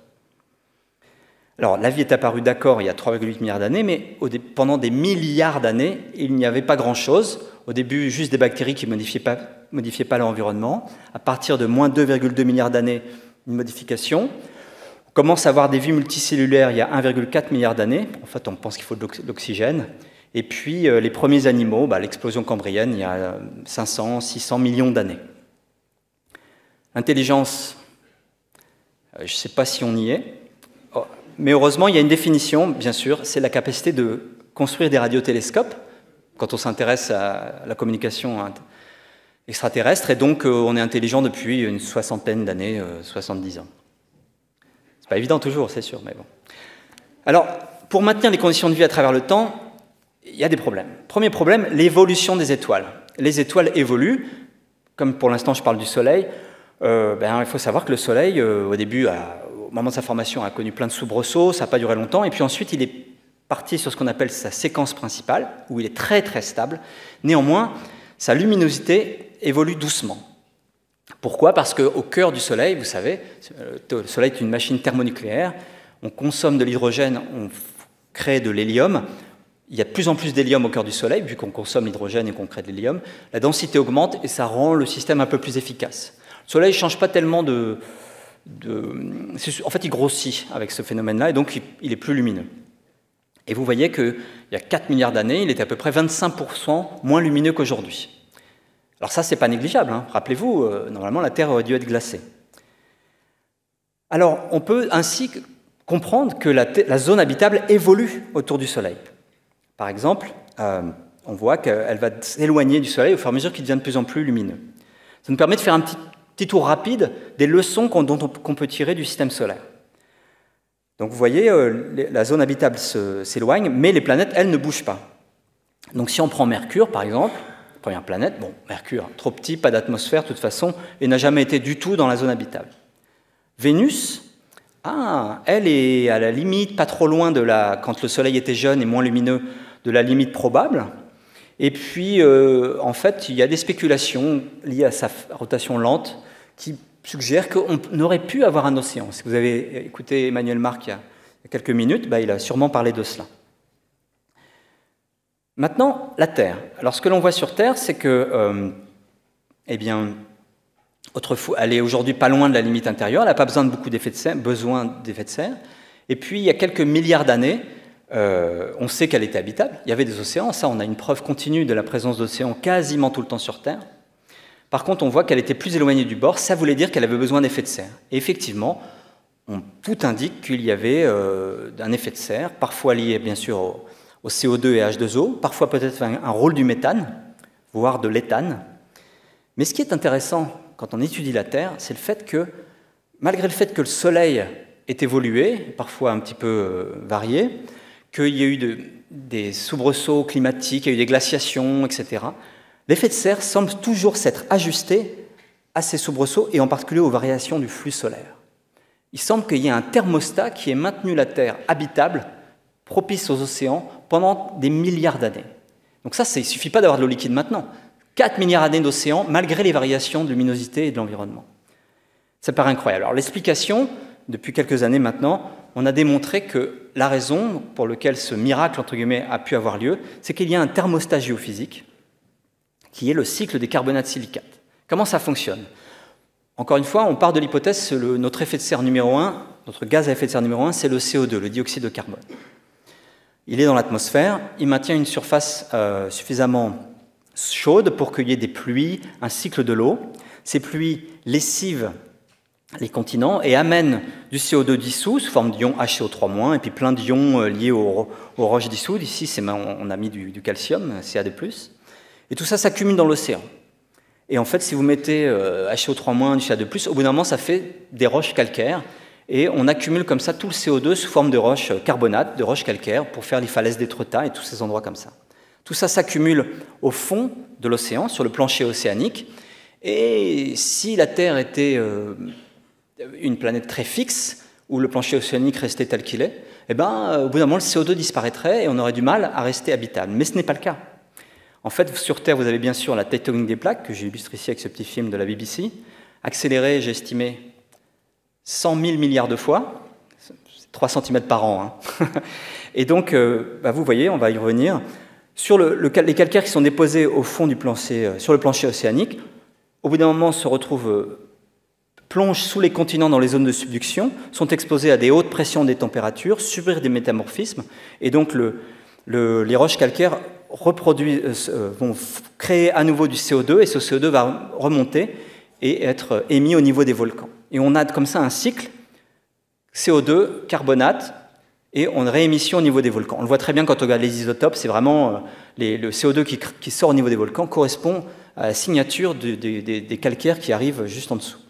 Speaker 2: Alors, la vie est apparue, d'accord, il y a trois virgule huit milliards d'années, mais au dé- pendant des milliards d'années, il n'y avait pas grand-chose. Au début, juste des bactéries qui ne modifiaient pas, modifiaient pas l'environnement. À partir de moins deux virgule deux milliards d'années, une modification. On commence à avoir des vies multicellulaires il y a un virgule quatre milliard d'années. En fait, on pense qu'il faut de l'oxygène. Et puis, euh, les premiers animaux, bah, l'explosion cambrienne, il y a cinq cents, six cents millions d'années. L'intelligence, euh, je ne sais pas si on y est. Oh. Mais heureusement, il y a une définition, bien sûr, c'est la capacité de construire des radiotélescopes quand on s'intéresse à la communication extraterrestre, et donc on est intelligent depuis une soixantaine d'années, soixante-dix ans. C'est pas évident toujours, c'est sûr, mais bon. Alors, pour maintenir les conditions de vie à travers le temps, il y a des problèmes. Premier problème, l'évolution des étoiles. Les étoiles évoluent, comme pour l'instant je parle du Soleil, euh, ben, il faut savoir que le Soleil, euh, au début, a au moment de sa formation, a connu plein de soubresauts, ça n'a pas duré longtemps, et puis ensuite il est parti sur ce qu'on appelle sa séquence principale, où il est très très stable. Néanmoins, sa luminosité évolue doucement. Pourquoi? Parce qu'au cœur du Soleil, vous savez, le Soleil est une machine thermonucléaire, on consomme de l'hydrogène, on crée de l'hélium, il y a de plus en plus d'hélium au cœur du Soleil, vu qu'on consomme l'hydrogène et qu'on crée de l'hélium, la densité augmente et ça rend le système un peu plus efficace. Le Soleil ne change pas tellement de... De, en fait, il grossit avec ce phénomène-là, et donc il est plus lumineux. Et vous voyez qu'il y a quatre milliards d'années, il était à peu près vingt-cinq pour cent moins lumineux qu'aujourd'hui. Alors ça, c'est pas négligeable, hein. Rappelez-vous, euh, normalement, la Terre aurait dû être glacée. Alors, on peut ainsi comprendre que la, la zone habitable évolue autour du Soleil. Par exemple, euh, on voit qu'elle va s'éloigner du Soleil au fur et à mesure qu'il devient de plus en plus lumineux. Ça nous permet de faire un petit Petit tour rapide des leçons qu'on, dont on, qu'on peut tirer du système solaire. Donc vous voyez, euh, la zone habitable se, s'éloigne, mais les planètes, elles, ne bougent pas. Donc si on prend Mercure, par exemple, première planète, bon, Mercure, trop petit, pas d'atmosphère de toute façon, et n'a jamais été du tout dans la zone habitable. Vénus, ah, elle est à la limite, pas trop loin de la, quand le Soleil était jeune et moins lumineux, de la limite probable. Et puis, euh, en fait, il y a des spéculations liées à sa rotation lente qui suggèrent qu'on aurait pu avoir un océan. Si vous avez écouté Emmanuel Marc il y a quelques minutes, bah, il a sûrement parlé de cela. Maintenant, la Terre. Alors, ce que l'on voit sur Terre, c'est que, euh, eh bien, autrefois, elle est aujourd'hui pas loin de la limite intérieure, elle n'a pas besoin de beaucoup d'effets de serre, besoin d'effets de serre. Et puis, il y a quelques milliards d'années, Euh, on sait qu'elle était habitable, il y avait des océans, ça on a une preuve continue de la présence d'océans quasiment tout le temps sur Terre. Par contre, on voit qu'elle était plus éloignée du bord, ça voulait dire qu'elle avait besoin d'effet de serre. Et effectivement, on, tout indique qu'il y avait euh, un effet de serre, parfois lié bien sûr au, au C O deux et H deux O, parfois peut-être un, un rôle du méthane, voire de l'éthane. Mais ce qui est intéressant quand on étudie la Terre, c'est le fait que, malgré le fait que le Soleil ait évolué, parfois un petit peu euh, varié, qu'il y a eu de, des soubresauts climatiques, il y a eu des glaciations, et cetera, l'effet de serre semble toujours s'être ajusté à ces soubresauts et en particulier aux variations du flux solaire. Il semble qu'il y ait un thermostat qui ait maintenu la Terre habitable, propice aux océans, pendant des milliards d'années. Donc ça, ça il ne suffit pas d'avoir de l'eau liquide maintenant. quatre milliards d'années d'océans, malgré les variations de luminosité et de l'environnement. Ça paraît incroyable. Alors l'explication, depuis quelques années maintenant, on a démontré que la raison pour laquelle ce miracle, entre guillemets, a pu avoir lieu, c'est qu'il y a un thermostat géophysique qui est le cycle des carbonates silicates. Comment ça fonctionne? Encore une fois, on part de l'hypothèse que notre effet de serre numéro un, notre gaz à effet de serre numéro un, c'est le C O deux, le dioxyde de carbone. Il est dans l'atmosphère, il maintient une surface euh, suffisamment chaude pour qu'il y ait des pluies, un cycle de l'eau. Ces pluies lessivent les continents et amènent du C O deux dissous sous forme d'ions H C O trois moins et puis plein d'ions liés aux, aux roches dissoutes. Ici, c'est, on a mis du, du calcium, C A deux plus. Et tout ça s'accumule dans l'océan. Et en fait, si vous mettez euh, H C O trois moins, du C A deux plus, au bout d'un moment, ça fait des roches calcaires. Et on accumule comme ça tout le C O deux sous forme de roches carbonates, de roches calcaires, pour faire les falaises d'Étretat et tous ces endroits comme ça. Tout ça s'accumule au fond de l'océan, sur le plancher océanique. Et si la Terre était euh, une planète très fixe, où le plancher océanique restait tel qu'il est, eh ben, au bout d'un moment, le C O deux disparaîtrait et on aurait du mal à rester habitable. Mais ce n'est pas le cas. En fait, sur Terre, vous avez bien sûr la tectonique des plaques, que j'ai illustré ici avec ce petit film de la B B C, accélérée, j'ai estimé, cent mille milliards de fois, c'est trois centimètres par an. Hein. Et donc, euh, bah, vous voyez, on va y revenir, sur le, le, les calcaires qui sont déposés au fond du plancher, euh, sur le plancher océanique, au bout d'un moment, se retrouvent, euh, plongent sous les continents dans les zones de subduction, sont exposés à des hautes pressions, des températures, subir des métamorphismes, et donc le, le, les roches calcaires reproduisent, euh, vont créer à nouveau du C O deux, et ce C O deux va remonter et être émis au niveau des volcans. Et on a comme ça un cycle C O deux, carbonate, et on a réémission au niveau des volcans. On le voit très bien quand on regarde les isotopes, c'est vraiment euh, les, le C O deux qui, qui sort au niveau des volcans correspond à la signature de, de, de, des calcaires qui arrivent juste en dessous.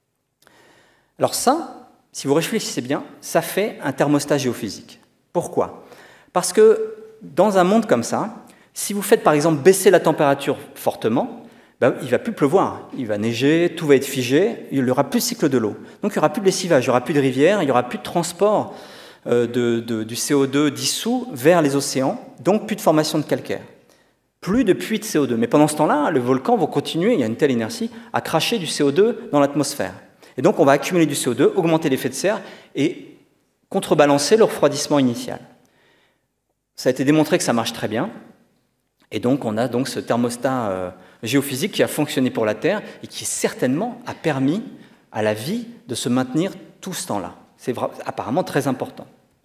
Speaker 2: Alors ça, si vous réfléchissez bien, ça fait un thermostat géophysique. Pourquoi? Parce que dans un monde comme ça, si vous faites par exemple baisser la température fortement, ben, il ne va plus pleuvoir, il va neiger, tout va être figé, il n'y aura plus de cycle de l'eau. Donc il n'y aura plus de lessivage, il n'y aura plus de rivières, il n'y aura plus de transport euh, de, de, du C O deux dissous vers les océans, donc plus de formation de calcaire. Plus de puits de C O deux. Mais pendant ce temps-là, les volcans vont continuer, il y a une telle inertie, à cracher du C O deux dans l'atmosphère. Et donc on va accumuler du C O deux, augmenter l'effet de serre et contrebalancer le refroidissement initial. Ça a été démontré que ça marche très bien. Et donc on a donc ce thermostat euh, géophysique qui a fonctionné pour la Terre et qui certainement a permis à la vie de se maintenir tout ce temps-là. C'est apparemment très important.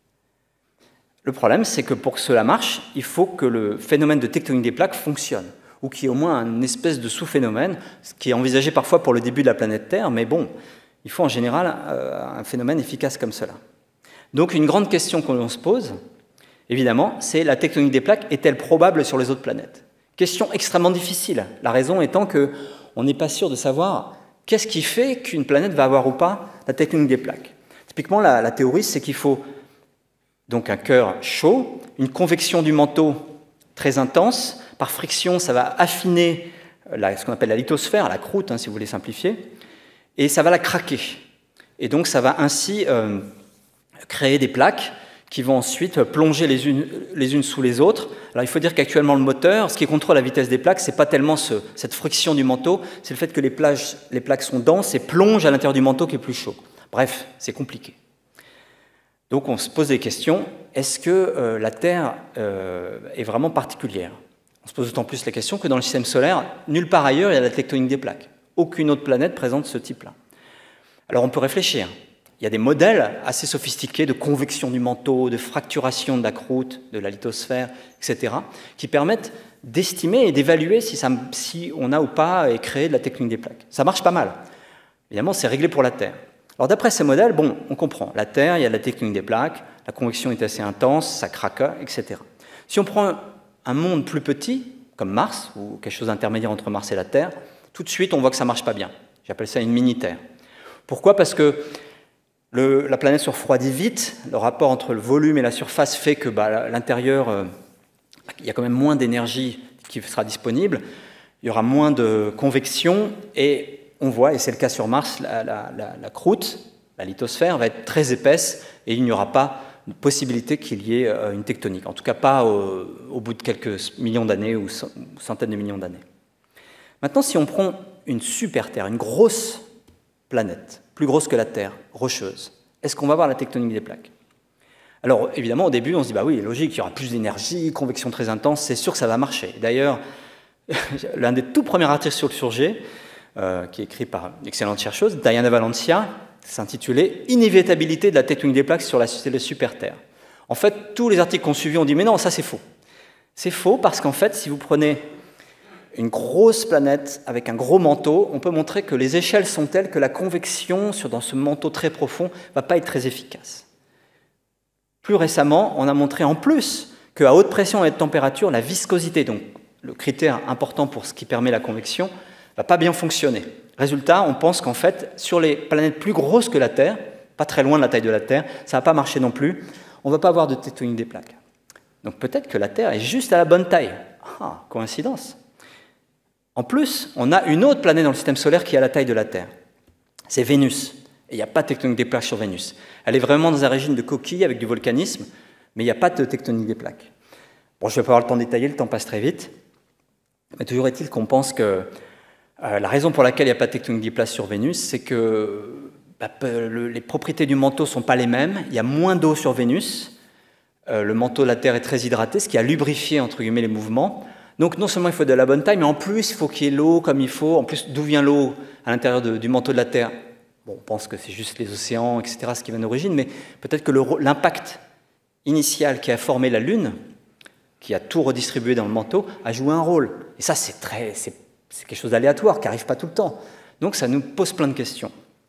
Speaker 2: Le problème, c'est que pour que cela marche, il faut que le phénomène de tectonique des plaques fonctionne, ou qu'il y ait au moins une espèce de sous-phénomène, ce qui est envisagé parfois pour le début de la planète Terre, mais bon, il faut en général euh, un phénomène efficace comme cela. Donc une grande question qu'on se pose, évidemment, c'est la tectonique des plaques est-elle probable sur les autres planètes? Question extrêmement difficile, la raison étant qu'on n'est pas sûr de savoir qu'est-ce qui fait qu'une planète va avoir ou pas la tectonique des plaques. Typiquement, la, la théorie, c'est qu'il faut donc un cœur chaud, une convection du manteau très intense, par friction, ça va affiner la, ce qu'on appelle la lithosphère, la croûte, hein, si vous voulez simplifier, et ça va la craquer. Et donc ça va ainsi euh, créer des plaques qui vont ensuite plonger les unes, les unes sous les autres. Alors il faut dire qu'actuellement le moteur, ce qui contrôle la vitesse des plaques, ce n'est pas tellement ce, cette friction du manteau, c'est le fait que les, plages, les plaques sont denses et plongent à l'intérieur du manteau qui est plus chaud. Bref, c'est compliqué. Donc on se pose des questions, est-ce que euh, la Terre euh, est vraiment particulière? On se pose d'autant plus la question que dans le système solaire, nulle part ailleurs il y a la tectonique des plaques. Aucune autre planète présente ce type-là. Alors on peut réfléchir. Il y a des modèles assez sophistiqués de convection du manteau, de fracturation de la croûte, de la lithosphère, et cetera, qui permettent d'estimer et d'évaluer si, ça, si on a ou pas créé de la tectonique des plaques. Ça marche pas mal. Évidemment, c'est réglé pour la Terre. Alors d'après ces modèles, bon, on comprend. La Terre, il y a la tectonique des plaques, la convection est assez intense, ça craque, et cetera. Si on prend un monde plus petit, comme Mars, ou quelque chose d'intermédiaire entre Mars et la Terre, tout de suite, on voit que ça ne marche pas bien. J'appelle ça une mini-Terre. Pourquoi? Parce que le, la planète se refroidit vite, le rapport entre le volume et la surface fait que bah, l'intérieur, euh, il y a quand même moins d'énergie qui sera disponible, il y aura moins de convection, et on voit, et c'est le cas sur Mars, la, la, la, la croûte, la lithosphère, va être très épaisse, et il n'y aura pas de possibilité qu'il y ait une tectonique, en tout cas pas au, au bout de quelques millions d'années ou centaines de millions d'années. Maintenant, si on prend une super Terre, une grosse planète, plus grosse que la Terre, rocheuse, est-ce qu'on va voir la tectonique des plaques? Alors, évidemment, au début, on se dit, bah oui, logique, il y aura plus d'énergie, convection très intense, c'est sûr que ça va marcher. D'ailleurs, l'un des tout premiers articles sur le sujet, euh, qui est écrit par une excellente chercheuse, Diana Valencia, s'intitulait « Inévitabilité de la tectonique des plaques sur la super Terre ». En fait, tous les articles qu'on suivi ont dit « Mais non, ça c'est faux ». C'est faux parce qu'en fait, si vous prenez une grosse planète avec un gros manteau, on peut montrer que les échelles sont telles que la convection sur, dans ce manteau très profond ne va pas être très efficace. Plus récemment, on a montré en plus qu'à haute pression et haute température, la viscosité, donc le critère important pour ce qui permet la convection, ne va pas bien fonctionner. Résultat, on pense qu'en fait, sur les planètes plus grosses que la Terre, pas très loin de la taille de la Terre, ça ne va pas marcher non plus, on ne va pas avoir de tectonique des plaques. Donc peut-être que la Terre est juste à la bonne taille. Ah, coïncidence. En plus, on a une autre planète dans le système solaire qui a la taille de la Terre. C'est Vénus. Et il n'y a pas de tectonique des plaques sur Vénus. Elle est vraiment dans un régime de coquille avec du volcanisme, mais il n'y a pas de tectonique des plaques. Bon, je ne vais pas avoir le temps de détailler, le temps passe très vite. Mais toujours est-il qu'on pense que euh, la raison pour laquelle il n'y a pas de tectonique des plaques sur Vénus, c'est que bah, le, les propriétés du manteau ne sont pas les mêmes. Il y a moins d'eau sur Vénus. Euh, le manteau de la Terre est très hydraté, ce qui a lubrifié entre guillemets les mouvements. Donc non seulement il faut de la bonne taille, mais en plus il faut qu'il y ait l'eau comme il faut. En plus, d'où vient l'eau à l'intérieur de, du manteau de la Terre? Bon, on pense que c'est juste les océans, et cetera, ce qui vient d'origine, mais peut-être que l'impact initial qui a formé la Lune, qui a tout redistribué dans le manteau, a joué un rôle. Et ça, c'est très, c'est, c'est quelque chose d'aléatoire, qui n'arrive pas tout le temps. Donc ça nous pose plein de questions.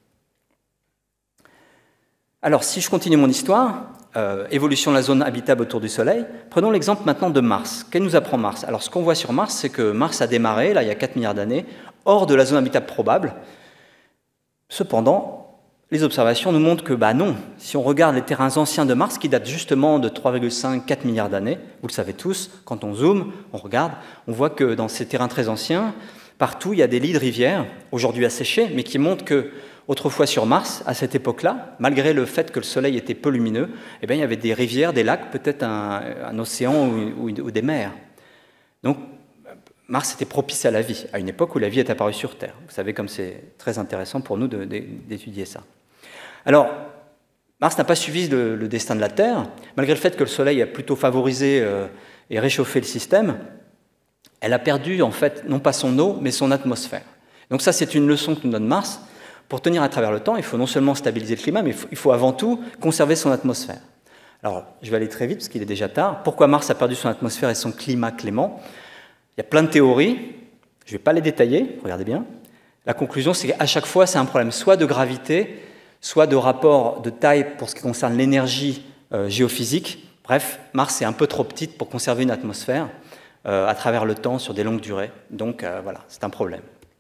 Speaker 2: Alors, si je continue mon histoire, euh, évolution de la zone habitable autour du Soleil, prenons l'exemple maintenant de Mars. Qu'est-ce que nous apprend Mars? Alors, ce qu'on voit sur Mars, c'est que Mars a démarré, là, il y a quatre milliards d'années, hors de la zone habitable probable. Cependant, les observations nous montrent que, bah non, si on regarde les terrains anciens de Mars, qui datent justement de trois virgule cinq à quatre milliards d'années, vous le savez tous, quand on zoome, on regarde, on voit que dans ces terrains très anciens, partout, il y a des lits de rivières, aujourd'hui asséchés, mais qui montrent que, autrefois sur Mars, à cette époque-là, malgré le fait que le Soleil était peu lumineux, eh bien, il y avait des rivières, des lacs, peut-être un, un océan ou, ou, ou des mers. Donc, Mars était propice à la vie, à une époque où la vie est apparue sur Terre. Vous savez comme c'est très intéressant pour nous de, de, d'étudier ça. Alors, Mars n'a pas suivi le, le destin de la Terre, malgré le fait que le Soleil a plutôt favorisé euh, et réchauffé le système. Elle a perdu, en fait, non pas son eau, mais son atmosphère. Donc ça, c'est une leçon que nous donne Mars. Pour tenir à travers le temps, il faut non seulement stabiliser le climat, mais il faut, il faut avant tout conserver son atmosphère. Alors, je vais aller très vite, parce qu'il est déjà tard. Pourquoi Mars a perdu son atmosphère et son climat clément? Il y a plein de théories, je ne vais pas les détailler, regardez bien. La conclusion, c'est qu'à chaque fois, c'est un problème soit de gravité, soit de rapport de taille pour ce qui concerne l'énergie euh, géophysique. Bref, Mars est un peu trop petite pour conserver une atmosphère euh, à travers le temps sur des longues durées. Donc euh, voilà, c'est un problème.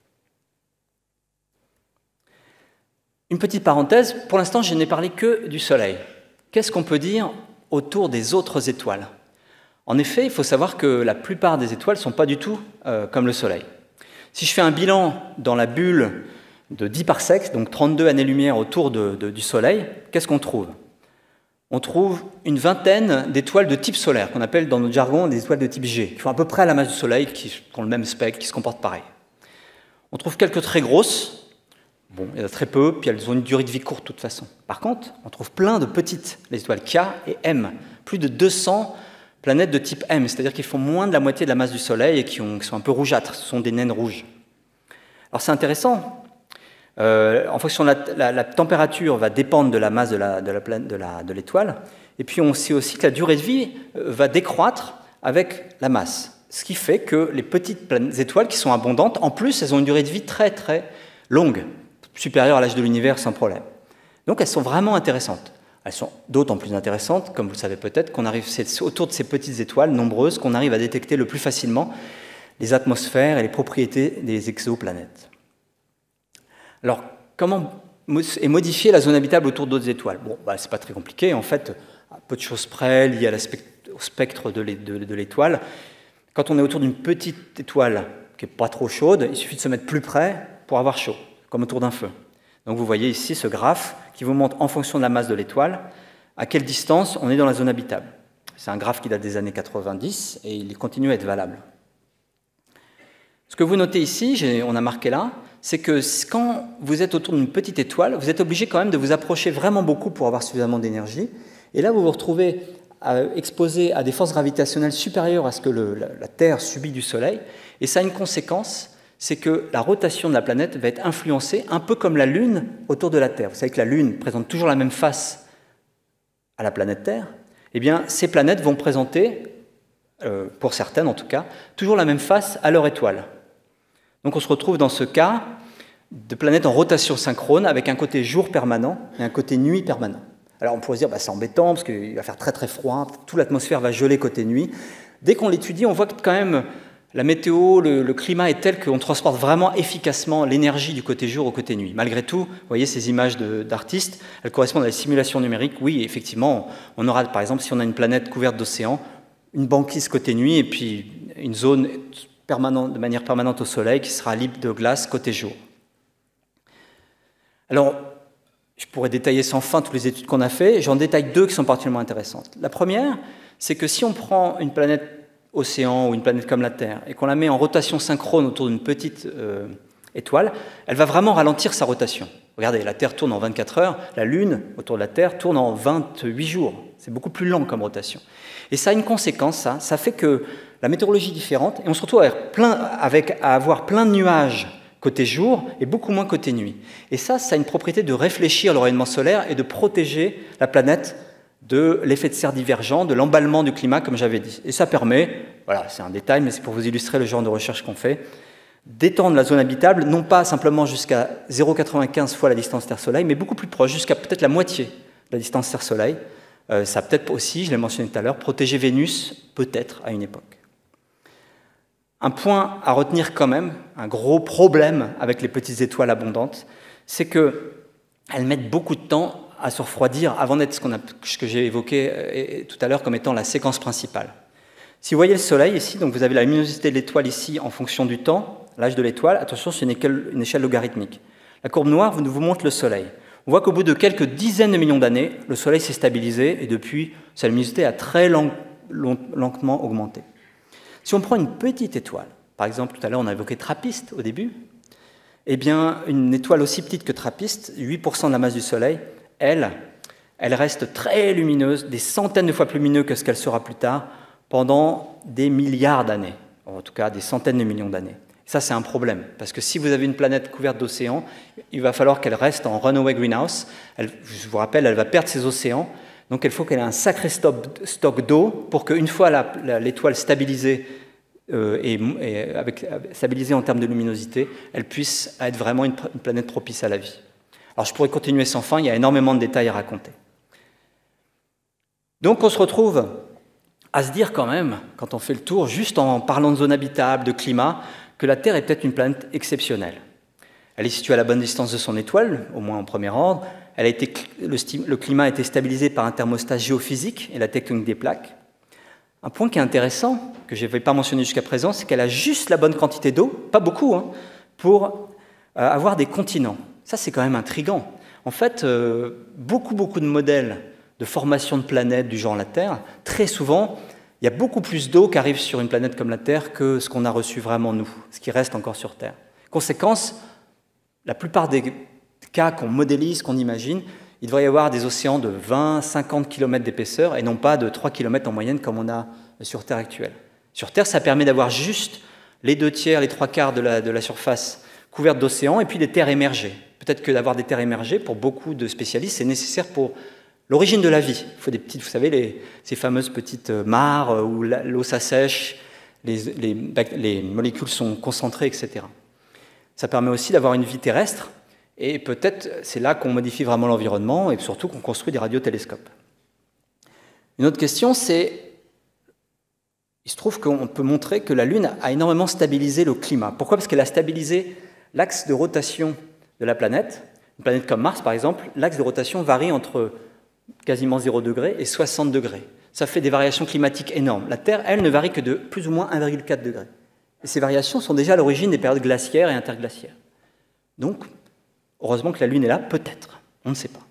Speaker 2: Une petite parenthèse, pour l'instant, je n'ai parlé que du Soleil. Qu'est-ce qu'on peut dire autour des autres étoiles? En effet, il faut savoir que la plupart des étoiles ne sont pas du tout euh, comme le Soleil. Si je fais un bilan dans la bulle de dix parsecs, donc trente-deux années-lumière autour de, de, du Soleil, qu'est-ce qu'on trouve? On trouve une vingtaine d'étoiles de type solaire, qu'on appelle dans notre jargon des étoiles de type G, qui font à peu près à la masse du Soleil, qui ont le même spectre, qui se comportent pareil. On trouve quelques très grosses, bon, il y en a très peu, puis elles ont une durée de vie courte de toute façon. Par contre, on trouve plein de petites, les étoiles K et M, plus de deux cents planètes de type M, c'est-à-dire qu'ils font moins de la moitié de la masse du Soleil et qui, ont, qui sont un peu rougeâtres, ce sont des naines rouges. Alors c'est intéressant, euh, en fonction de la, la, la température va dépendre de la masse de, la, de, la, de, la, de l'étoile, et puis on sait aussi que la durée de vie va décroître avec la masse, ce qui fait que les petites étoiles qui sont abondantes, en plus elles ont une durée de vie très très longue, supérieure à l'âge de l'univers sans problème. Donc elles sont vraiment intéressantes. Elles sont d'autant plus intéressantes, comme vous le savez peut-être, qu'on arrive, c'est autour de ces petites étoiles nombreuses qu'on arrive à détecter le plus facilement les atmosphères et les propriétés des exoplanètes. Alors, comment est modifiée la zone habitable autour d'autres étoiles? Bon, bah, c'est pas très compliqué, en fait, à peu de choses près, liées au spectre de l'étoile. Quand on est autour d'une petite étoile qui n'est pas trop chaude, il suffit de se mettre plus près pour avoir chaud, comme autour d'un feu. Donc vous voyez ici ce graphe qui vous montre en fonction de la masse de l'étoile à quelle distance on est dans la zone habitable. C'est un graphe qui date des années quatre-vingt-dix et il continue à être valable. Ce que vous notez ici, on a marqué là, c'est que quand vous êtes autour d'une petite étoile, vous êtes obligé quand même de vous approcher vraiment beaucoup pour avoir suffisamment d'énergie. Et là, vous vous retrouvez exposé à des forces gravitationnelles supérieures à ce que le, la, la Terre subit du Soleil. Et ça a une conséquence, c'est que la rotation de la planète va être influencée un peu comme la Lune autour de la Terre. Vous savez que la Lune présente toujours la même face à la planète Terre. Eh bien, ces planètes vont présenter, euh, pour certaines en tout cas, toujours la même face à leur étoile. Donc on se retrouve dans ce cas de planètes en rotation synchrone avec un côté jour permanent et un côté nuit permanent. Alors on pourrait se dire, bah, c'est embêtant parce qu'il va faire très très froid, toute l'atmosphère va geler côté nuit. Dès qu'on l'étudie, on voit que quand même la météo, le, le climat est tel qu'on transporte vraiment efficacement l'énergie du côté jour au côté nuit. Malgré tout, vous voyez ces images d'artistes, elles correspondent à la simulation numérique. Oui, effectivement, on aura par exemple, si on a une planète couverte d'océans, une banquise côté nuit et puis une zone permanent, de manière permanente au Soleil, qui sera libre de glace côté jour. Alors, je pourrais détailler sans fin toutes les études qu'on a faites. J'en détaille deux qui sont particulièrement intéressantes. La première, c'est que si on prend une planète océan ou une planète comme la Terre et qu'on la met en rotation synchrone autour d'une petite euh, étoile, elle va vraiment ralentir sa rotation. Regardez, la Terre tourne en vingt-quatre heures, la Lune, autour de la Terre, tourne en vingt-huit jours. C'est beaucoup plus lent comme rotation. Et ça a une conséquence, ça, ça fait que la météorologie est différente, et on se retrouve avec plein, avec, à avoir plein de nuages côté jour et beaucoup moins côté nuit. Et ça, ça a une propriété de réfléchir le rayonnement solaire et de protéger la planète de l'effet de serre divergent, de l'emballement du climat, comme j'avais dit. Et ça permet, voilà, c'est un détail, mais c'est pour vous illustrer le genre de recherche qu'on fait, d'étendre la zone habitable, non pas simplement jusqu'à zéro virgule quatre-vingt-quinze fois la distance Terre-Soleil, mais beaucoup plus proche, jusqu'à peut-être la moitié de la distance Terre-Soleil. Euh, ça peut-être aussi, je l'ai mentionné tout à l'heure, protéger Vénus, peut-être, à une époque. Un point à retenir quand même, un gros problème avec les petites étoiles abondantes, c'est qu'elles mettent beaucoup de temps à se refroidir avant d'être ce, qu'on a, ce que j'ai évoqué euh, tout à l'heure comme étant la séquence principale. Si vous voyez le Soleil ici, donc vous avez la luminosité de l'étoile ici en fonction du temps, l'âge de l'étoile, attention, c'est une échelle, une échelle logarithmique. La courbe noire vous, vous montre le Soleil. On voit qu'au bout de quelques dizaines de millions d'années, le Soleil s'est stabilisé et depuis, sa luminosité a très lent, lent, lentement augmenté. Si on prend une petite étoile, par exemple, tout à l'heure on a évoqué TRAPPIST au début, eh bien, une étoile aussi petite que TRAPPIST, huit pour cent de la masse du Soleil, elle, elle reste très lumineuse, des centaines de fois plus lumineuse que ce qu'elle sera plus tard, pendant des milliards d'années, en tout cas des centaines de millions d'années. Ça, c'est un problème, parce que si vous avez une planète couverte d'océans, il va falloir qu'elle reste en runaway greenhouse. Elle, je vous rappelle, elle va perdre ses océans, donc il faut qu'elle ait un sacré stock, stock d'eau pour qu'une fois l'étoile stabilisée, euh, et, et avec, stabilisée en termes de luminosité, elle puisse être vraiment une, une planète propice à la vie. Alors je pourrais continuer sans fin, il y a énormément de détails à raconter. Donc on se retrouve à se dire quand même, quand on fait le tour, juste en parlant de zone habitable, de climat, que la Terre est peut-être une planète exceptionnelle. Elle est située à la bonne distance de son étoile, au moins en premier ordre. Elle a été, le, le climat a été stabilisé par un thermostat géophysique et la tectonique des plaques. Un point qui est intéressant, que je n'avais pas mentionné jusqu'à présent, c'est qu'elle a juste la bonne quantité d'eau, pas beaucoup, hein, pour euh, avoir des continents. Ça, c'est quand même intriguant. En fait, euh, beaucoup, beaucoup de modèles de formation de planètes du genre la Terre, très souvent, il y a beaucoup plus d'eau qui arrive sur une planète comme la Terre que ce qu'on a reçu vraiment nous, ce qui reste encore sur Terre. Conséquence, la plupart des cas qu'on modélise, qu'on imagine, il devrait y avoir des océans de vingt à cinquante kilomètres d'épaisseur et non pas de trois kilomètres en moyenne comme on a sur Terre actuelle. Sur Terre, ça permet d'avoir juste les deux tiers, les trois quarts de la, de la surface couverte d'océans et puis des terres émergées. Peut-être que d'avoir des terres émergées, pour beaucoup de spécialistes, c'est nécessaire pour l'origine de la vie. Il faut des petites, vous savez, les, ces fameuses petites mares où l'eau s'assèche, les, les, les molécules sont concentrées, et cetera. Ça permet aussi d'avoir une vie terrestre, et peut-être c'est là qu'on modifie vraiment l'environnement, et surtout qu'on construit des radiotélescopes. Une autre question, c'est, il se trouve qu'on peut montrer que la Lune a énormément stabilisé le climat. Pourquoi? Parce qu'elle a stabilisé l'axe de rotation de la planète. Une planète comme Mars, par exemple, l'axe de rotation varie entre quasiment zéro degré et soixante degrés. Ça fait des variations climatiques énormes. La Terre, elle, ne varie que de plus ou moins un virgule quatre degré. Et ces variations sont déjà à l'origine des périodes glaciaires et interglaciaires. Donc, heureusement que la Lune est là, peut-être. On ne sait pas.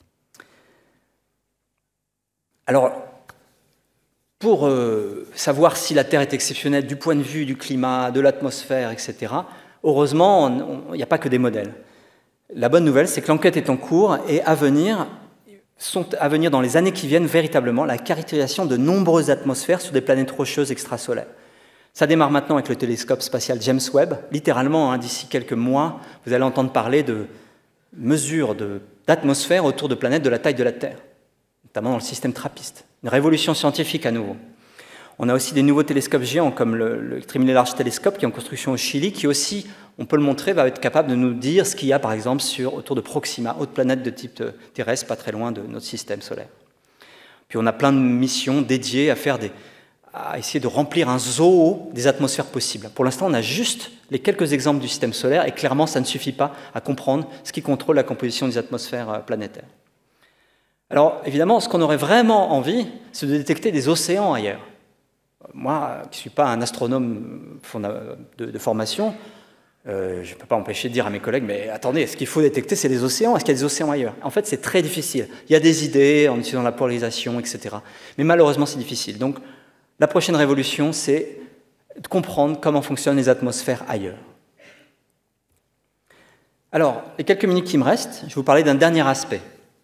Speaker 2: Alors, pour euh, savoir si la Terre est exceptionnelle du point de vue du climat, de l'atmosphère, et cetera, heureusement, il n'y a pas que des modèles. La bonne nouvelle, c'est que l'enquête est en cours et à venir, sont à venir dans les années qui viennent véritablement la caractérisation de nombreuses atmosphères sur des planètes rocheuses extrasolaires. Ça démarre maintenant avec le télescope spatial James Webb. Littéralement, hein, d'ici quelques mois, vous allez entendre parler de mesures d'atmosphère autour de planètes de la taille de la Terre, notamment dans le système TRAPPIST. Une révolution scientifique à nouveau. On a aussi des nouveaux télescopes géants comme le, le Extremely Large Telescope qui est en construction au Chili, qui aussi, on peut le montrer, va être capable de nous dire ce qu'il y a par exemple sur, autour de Proxima, autre planète de type terrestre, pas très loin de notre système solaire. Puis on a plein de missions dédiées à, faire des, à essayer de remplir un zoo des atmosphères possibles. Pour l'instant, on a juste les quelques exemples du système solaire et clairement, ça ne suffit pas à comprendre ce qui contrôle la composition des atmosphères planétaires. Alors évidemment, ce qu'on aurait vraiment envie, c'est de détecter des océans ailleurs. Moi, qui ne suis pas un astronome de, de formation, euh, je ne peux pas m'empêcher de dire à mes collègues, mais attendez, ce qu'il faut détecter, c'est les océans. Est-ce qu'il y a des océans ailleurs? En fait, c'est très difficile. Il y a des idées en utilisant la polarisation, et cetera. Mais malheureusement, c'est difficile. Donc, la prochaine révolution, c'est de comprendre comment fonctionnent les atmosphères ailleurs. Alors, les quelques minutes qui me restent, je vais vous parler d'un dernier aspect,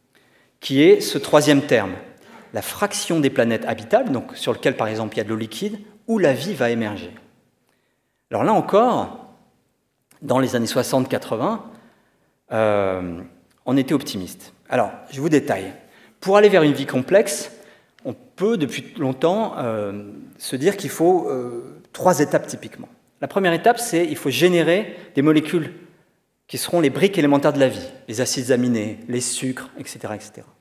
Speaker 2: qui est ce troisième terme, la fraction des planètes habitables, donc sur lequel, par exemple, il y a de l'eau liquide, où la vie va émerger. Alors là encore, dans les années soixante quatre-vingts, euh, on était optimiste. Alors, je vous détaille. Pour aller vers une vie complexe, on peut, depuis longtemps, euh, se dire qu'il faut euh, trois étapes typiquement. La première étape, c'est qu'il faut générer des molécules qui seront les briques élémentaires de la vie, les acides aminés, les sucres, et cetera, et cetera.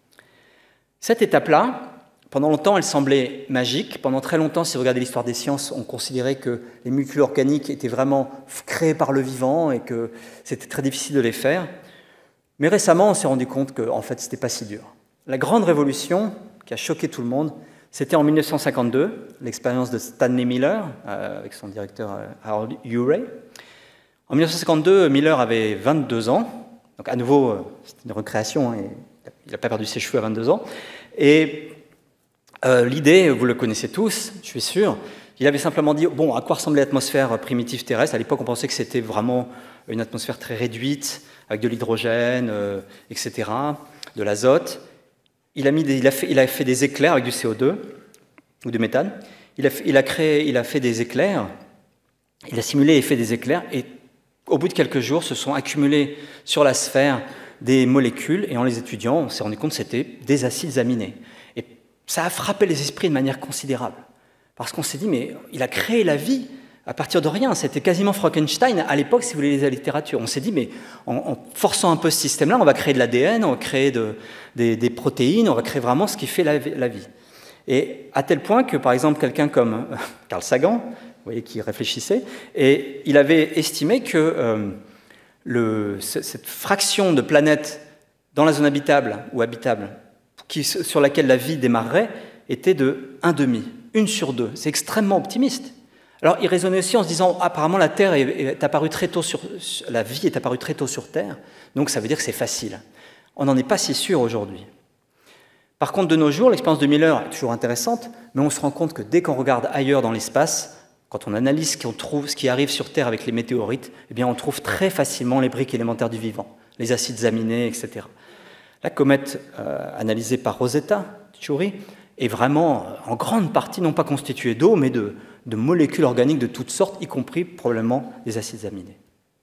Speaker 2: Cette étape-là, pendant longtemps, elle semblait magique. Pendant très longtemps, si vous regardez l'histoire des sciences, on considérait que les molécules organiques étaient vraiment créées par le vivant et que c'était très difficile de les faire. Mais récemment, on s'est rendu compte que, en fait, ce n'était pas si dur. La grande révolution qui a choqué tout le monde, c'était en mille neuf cent cinquante-deux, l'expérience de Stanley Miller, euh, avec son directeur euh, Harold Urey. En mille neuf cent cinquante-deux, Miller avait vingt-deux ans, donc à nouveau, euh, c'est une recréation, hein, et il n'a pas perdu ses cheveux à vingt-deux ans. Et euh, l'idée, vous le connaissez tous, je suis sûr, il avait simplement dit, bon, à quoi ressemblait l'atmosphère primitive terrestre? À l'époque, on pensait que c'était vraiment une atmosphère très réduite, avec de l'hydrogène, euh, et cetera, de l'azote. Il a, mis des, il, a fait, il a fait des éclairs avec du C O deux, ou du méthane. Il a, il a, créé, il a fait des éclairs, il a simulé et fait des éclairs, et au bout de quelques jours, se sont accumulés sur la sphère des molécules, et en les étudiant, on s'est rendu compte que c'était des acides aminés. Et ça a frappé les esprits de manière considérable, parce qu'on s'est dit, mais il a créé la vie à partir de rien. C'était quasiment Frankenstein à l'époque, si vous voulez, la littérature. On s'est dit, mais en, en forçant un peu ce système-là, on va créer de l'A D N, on va créer de, des, des protéines, on va créer vraiment ce qui fait la, la vie. Et à tel point que, par exemple, quelqu'un comme Carl Sagan, vous voyez, qui réfléchissait, et il avait estimé que euh, le, cette fraction de planètes dans la zone habitable ou habitable qui, sur laquelle la vie démarrerait était de un demi, une sur deux. C'est extrêmement optimiste. Alors, il raisonnait aussi en se disant, apparemment, la Terre est, est apparue très tôt sur, la vie est apparue très tôt sur Terre, donc ça veut dire que c'est facile. On n'en est pas si sûr aujourd'hui. Par contre, de nos jours, l'expérience de Miller est toujours intéressante, mais on se rend compte que dès qu'on regarde ailleurs dans l'espace, quand on analyse ce, qu'on trouve, ce qui arrive sur Terre avec les météorites, eh bien, on trouve très facilement les briques élémentaires du vivant, les acides aminés, et cetera. La comète euh, analysée par Rosetta Chury est vraiment, en grande partie, non pas constituée d'eau, mais de, de molécules organiques de toutes sortes, y compris probablement des acides aminés.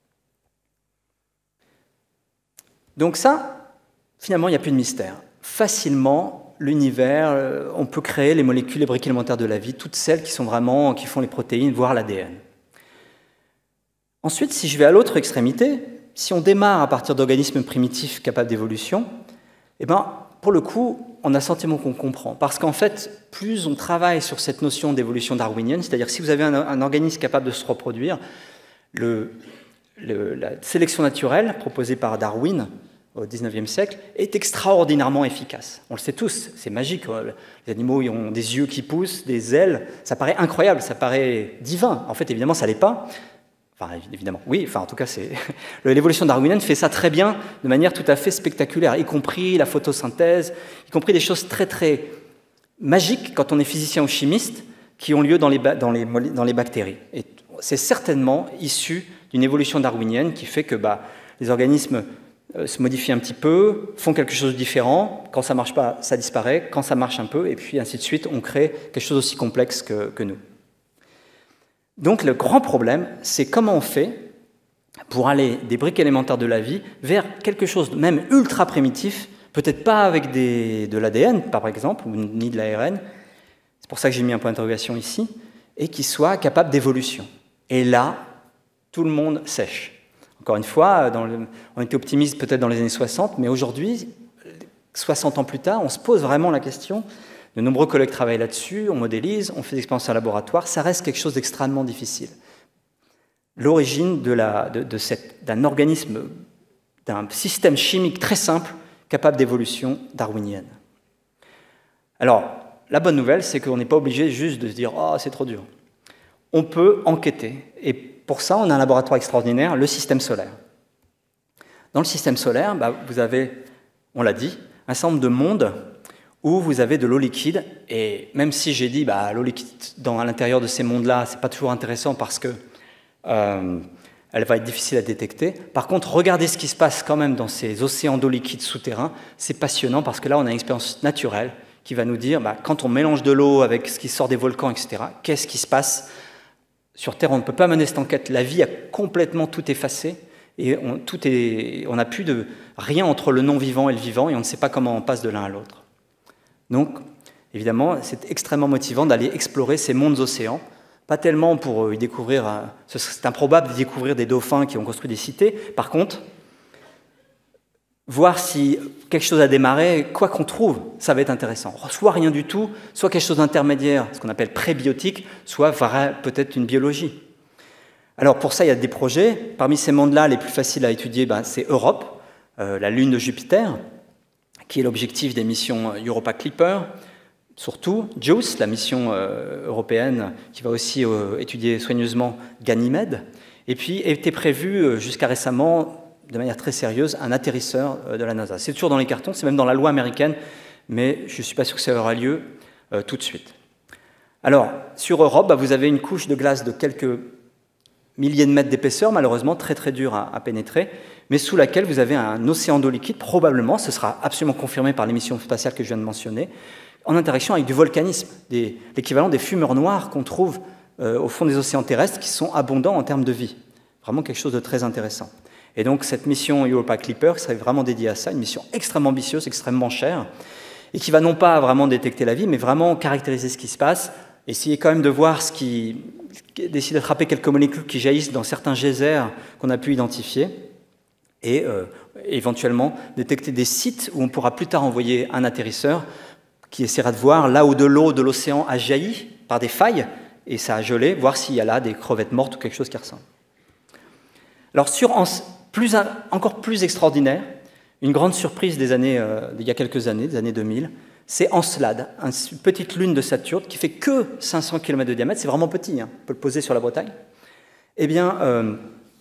Speaker 2: Donc ça, finalement, il n'y a plus de mystère. Facilement, l'univers, on peut créer les molécules, les briques élémentaires de la vie, toutes celles qui sont vraiment, qui font les protéines, voire l'A D N. Ensuite, si je vais à l'autre extrémité, si on démarre à partir d'organismes primitifs capables d'évolution, eh ben, pour le coup, on a le sentiment qu'on comprend. Parce qu'en fait, plus on travaille sur cette notion d'évolution darwinienne, c'est-à-dire si vous avez un, un organisme capable de se reproduire, le, le, la sélection naturelle proposée par Darwin au dix-neuvième siècle est extraordinairement efficace. On le sait tous, c'est magique. Les animaux ils ont des yeux qui poussent, des ailes, ça paraît incroyable, ça paraît divin. En fait, évidemment, ça l'est pas. Enfin, évidemment, oui, enfin, en tout cas, c'est... l'évolution darwinienne fait ça très bien, de manière tout à fait spectaculaire, y compris la photosynthèse, y compris des choses très, très magiques, quand on est physicien ou chimiste, qui ont lieu dans les, dans les, dans les bactéries. Et c'est certainement issu d'une évolution darwinienne qui fait que bah, les organismes euh, se modifient un petit peu, font quelque chose de différent, quand ça ne marche pas, ça disparaît, quand ça marche un peu, et puis ainsi de suite, on crée quelque chose aussi complexe que, que nous. Donc le grand problème, c'est comment on fait pour aller des briques élémentaires de la vie vers quelque chose de même ultra primitif, peut-être pas avec des, de l'A D N par exemple, ou ni de l'A R N, c'est pour ça que j'ai mis un point d'interrogation ici, et qui soit capable d'évolution. Et là, tout le monde sèche. Encore une fois, dans le, on était optimiste peut-être dans les années soixante, mais aujourd'hui, soixante ans plus tard, on se pose vraiment la question. De nombreux collègues travaillent là-dessus, on modélise, on fait des expériences en laboratoire, ça reste quelque chose d'extrêmement difficile. L'origine de la, de, de cette, d'un organisme, d'un système chimique très simple, capable d'évolution darwinienne. Alors, la bonne nouvelle, c'est qu'on n'est pas obligé juste de se dire « Oh, c'est trop dur ». On peut enquêter. Et pour ça, on a un laboratoire extraordinaire, le système solaire. Dans le système solaire, bah, vous avez, on l'a dit, un certain nombre de mondes où vous avez de l'eau liquide. Et même si j'ai dit bah, l'eau liquide dans, à l'intérieur de ces mondes-là, ce n'est pas toujours intéressant parce que euh, elle va être difficile à détecter. Par contre, regardez ce qui se passe quand même dans ces océans d'eau liquide souterrains. C'est passionnant parce que là, on a une expérience naturelle qui va nous dire, bah, quand on mélange de l'eau avec ce qui sort des volcans, et cetera, qu'est-ce qui se passe sur Terre? On ne peut pas mener cette enquête. La vie a complètement tout effacé et on tout est, on n'a plus de rien entre le non-vivant et le vivant et on ne sait pas comment on passe de l'un à l'autre. Donc, évidemment, c'est extrêmement motivant d'aller explorer ces mondes océans. Pas tellement pour y découvrir, c'est improbable de découvrir des dauphins qui ont construit des cités. Par contre, voir si quelque chose a démarré, quoi qu'on trouve, ça va être intéressant. Soit rien du tout, soit quelque chose d'intermédiaire, ce qu'on appelle prébiotique, soit peut-être une biologie. Alors pour ça, il y a des projets. Parmi ces mondes-là, les plus faciles à étudier, ben, c'est Europe, euh, la Lune de Jupiter, qui est l'objectif des missions Europa Clipper. Surtout, JUICE, la mission euh, européenne, qui va aussi euh, étudier soigneusement Ganymède. Et puis, était prévu euh, jusqu'à récemment, de manière très sérieuse, un atterrisseur euh, de la NASA. C'est toujours dans les cartons, c'est même dans la loi américaine, mais je ne suis pas sûr que ça aura lieu euh, tout de suite. Alors, sur Europe, bah, vous avez une couche de glace de quelques milliers de mètres d'épaisseur, malheureusement très très dur à, à pénétrer, mais sous laquelle vous avez un océan d'eau liquide, probablement, ce sera absolument confirmé par l'émission spatiale que je viens de mentionner, en interaction avec du volcanisme, l'équivalent des fumeurs noirs qu'on trouve euh, au fond des océans terrestres, qui sont abondants en termes de vie. Vraiment quelque chose de très intéressant. Et donc cette mission Europa Clipper serait vraiment dédiée à ça, une mission extrêmement ambitieuse, extrêmement chère, et qui va non pas vraiment détecter la vie, mais vraiment caractériser ce qui se passe, essayer quand même de voir ce qui... d'essayer d'attraper quelques molécules qui jaillissent dans certains geysers qu'on a pu identifier, et euh, éventuellement détecter des sites où on pourra plus tard envoyer un atterrisseur qui essaiera de voir là où de l'eau de l'océan a jailli par des failles, et ça a gelé, voir s'il y a là des crevettes mortes ou quelque chose qui ressemble. Alors, sur, en, plus, encore plus extraordinaire, une grande surprise des années, euh, il y a quelques années, des années deux mille, c'est Encelade, une petite lune de Saturne qui fait que cinq cents kilomètres de diamètre, c'est vraiment petit, hein, on peut le poser sur la Bretagne. Eh bien, euh,